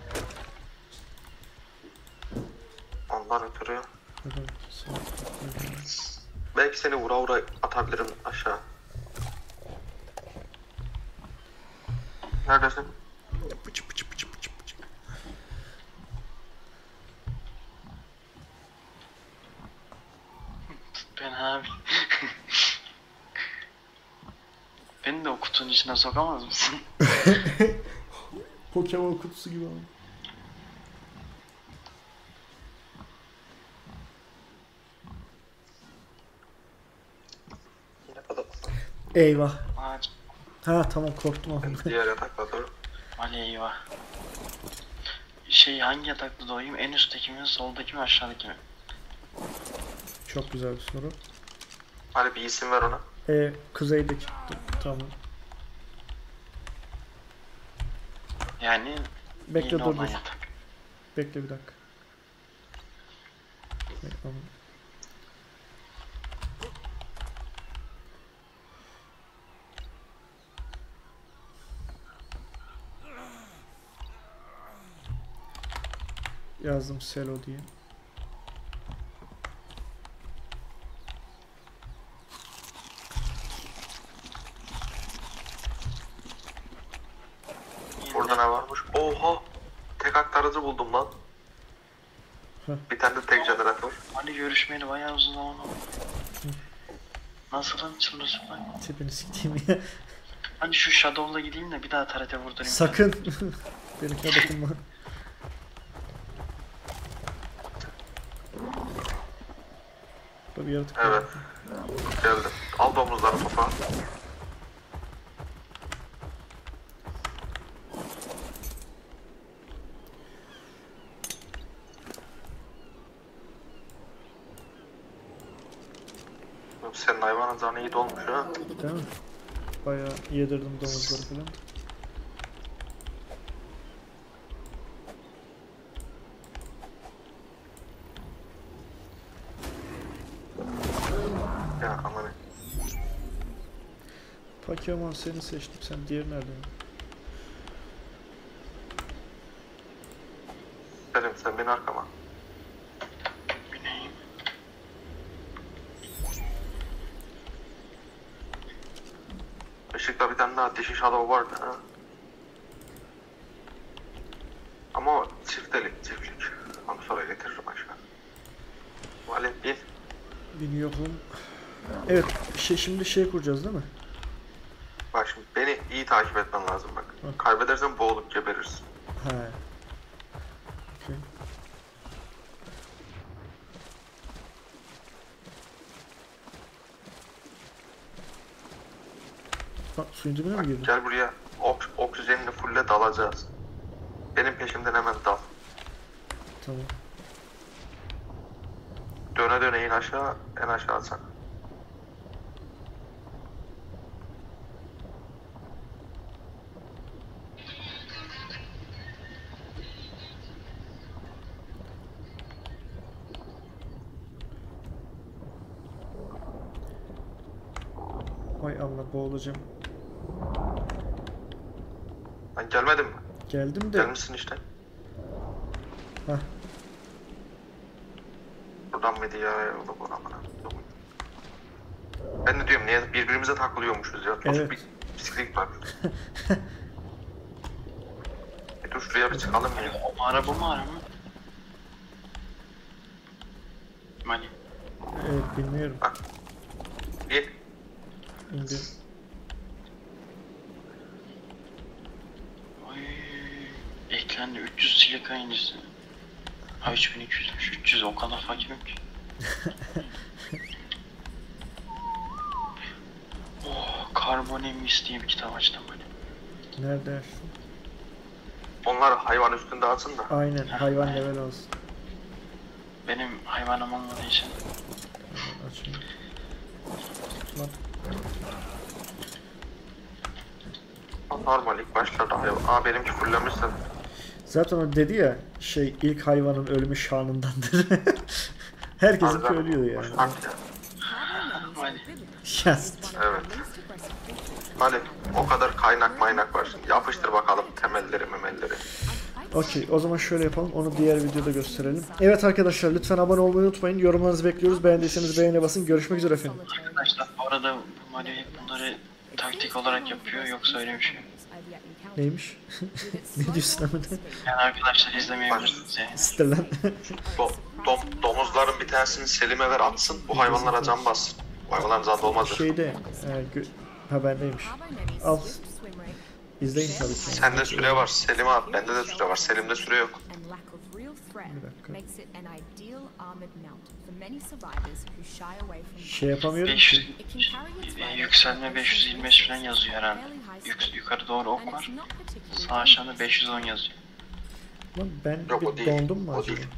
Ondan ötürü. evet, sağ- Belki seni vura vura atabilirim aşağı. Neredesin? Pıçı pıçı pıçı pıçı pıçı. Ben abi. Beni de o kutunun içine sokamaz mısın? Pokemon kutusu gibi ama. Yine kadar. Eyvah. Ağaç. Ha tamam korktum ama. Diğer yatakta dur. Ali eyvah. Şey hangi yatakta doğayım? En üstteki mi, soldaki mi, aşağıdaki mi? Çok güzel bir soru. Hadi bir isim ver ona. E, kuzeydeki. Tamam. Yani Bekle yeni dur olan dur. yatak. Bekle bir dakika. Bekle. Yazdım Selo diye. Burada ne varmış? Oha! Tek aktarıcı buldum lan. Heh. Bir tane de tek jeneratör. Ali görüşmeyeli bayağı uzun zaman oldu. Nasılsın çırılçıplak? Tipini sikeyim ya. Hani şu Shadow'la gideyim de bir daha tarete vurdurayım. Sakın. Benimkine dokunma. Burada bir yaratık var. Evet. Geldim. Al domuzları topa. Senin hayvanın canı iyi dolmuş ha. Değil mi? Bayağı yedirdim domuzları falan. Ya aman. Pokemon seni seçtim. Sen diğeri nerede? Selim sen bin arkama. Bineyim. Işıkta bir tane daha dişi shadow vardı ha. Ama o çiftlik, çiftlik. Onu sonra getiririm aşağı. Valim bin. Biniyorum. Evet. Şey, şimdi şey kuracağız değil mi? Bak şimdi beni iyi takip etmen lazım bak. Hı. Kaybedersen boğulup geberirsin. He. Okey. Ha, suyun dibine mi girdin? Gel buraya. Ok oksijenini fulle dalacağız. Benim peşimden hemen dal. Tamam. Döne döne in aşağı. En aşağı sen. Ay Allah, boğulacağım. Ben gelmedim mi? Geldim de. Gelmişsin işte. Hah. Buradan mıydı ya? Yola bana bana. Ben de diyorum niye birbirimize takılıyormuşuz ya. Çocuk Evet. bir bisiklet var. E dur şuraya bir çıkalım ya. O mağara bu mağara mı? Mali. Evet, bilmiyorum. Bak. Bir. İndim. Oy. Eklendi üç yüz silika incisi. Ha üç bin iki yüzmüş. üç yüz o kadar fakirim ki. Oh, Carbon Emis diye bir kitap açtım böyle. Nerede? Onlar hayvan üstünde atsın da. Aynen, hayvan level olsun. Benim hayvanım olmadığı için. Açayım. Lan. Normal ilk başlarda hayvan. Aa benimki fullemişsin. Zaten o dedi ya, şey, ilk hayvanın ölümü şanındandır. Herkesinki Harbiden ölüyor yani. hoş bak ya. Mali. Yaz. Evet. Hadi o kadar kaynak maynak var. Yapıştır bakalım temelleri memelleri. Okey, o zaman şöyle yapalım, onu diğer videoda gösterelim. Evet arkadaşlar, lütfen abone olmayı unutmayın. Yorumlarınızı bekliyoruz. Beğendiyseniz beğene basın. Görüşmek üzere efendim. Arkadaşlar bu arada Mali hep bunları taktik olarak yapıyor yoksa öyle bir şey yok. Neymiş? Ne diyorsun ama ne? Yani arkadaşlar izlemeyebilirsiniz yani. Siktir lan. Do dom domuzların bir tanesini Selim'e ver atsın. Bu hayvanlara can bassın. Bu hayvanların canı olmaz. Şeyde, e, gö- haberdeymiş. Al. İzleyin tabii ki. Sende süre var. Selim'e at. Bende de süre var. Selim'de süre yok. And lack of real threat Bir dakika. makes it an ideal armored mount for many survivors who shy away from Şey yapamıyorum beş ki. yüz, It can carry its e, rider yükselme beş yüz yirmi beş falan yazıyor herhalde. Yük, yukarı doğru and ok it's var. not particularly Sağ aşağıda beş yüz on yazıyor. Lan ben Yok, o bir değil. dondum mu O acaba? değil.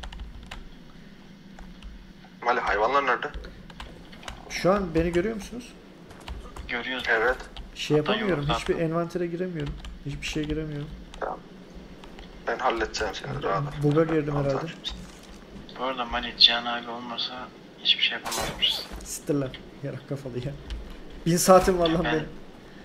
Mali hayvanlar nerede? Şu an beni görüyor musunuz? Görüyoruz. Evet. Şey Hatta yapamıyorum. yok, Hiçbir hatta. envantere giremiyorum. Hiçbir şeye giremiyorum. Tamam. Ben halledeceğim seni rahat ol. Buga girdim Tamam, herhalde. Bu arada Mali Cihan abi olmasa hiçbir şey yapamazmışız. Siktir lan. Yarak kafalı ya. Bin saatim var lan Ben- benim.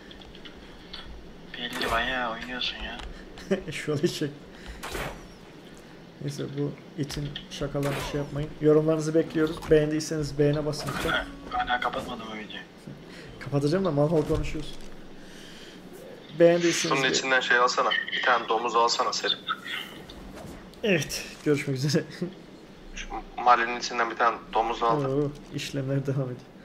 Belli bayağı oynuyorsun ya. Şöyle çek. Neyse, bu itin şakalarını şey yapmayın. Yorumlarınızı bekliyoruz. Beğendiyseniz beğene basın lütfen. Ha, hala kapatmadım o videoyu. Kapatacağım da mal mal konuşuyoruz. Beğendiyseniz Şunun be- içinden şey alsana. Bir tane domuz alsana Selim. Evet. Görüşmek üzere. Şu Mali'nin içinden bir tane domuz al. Oo, işlemler devam ediyor.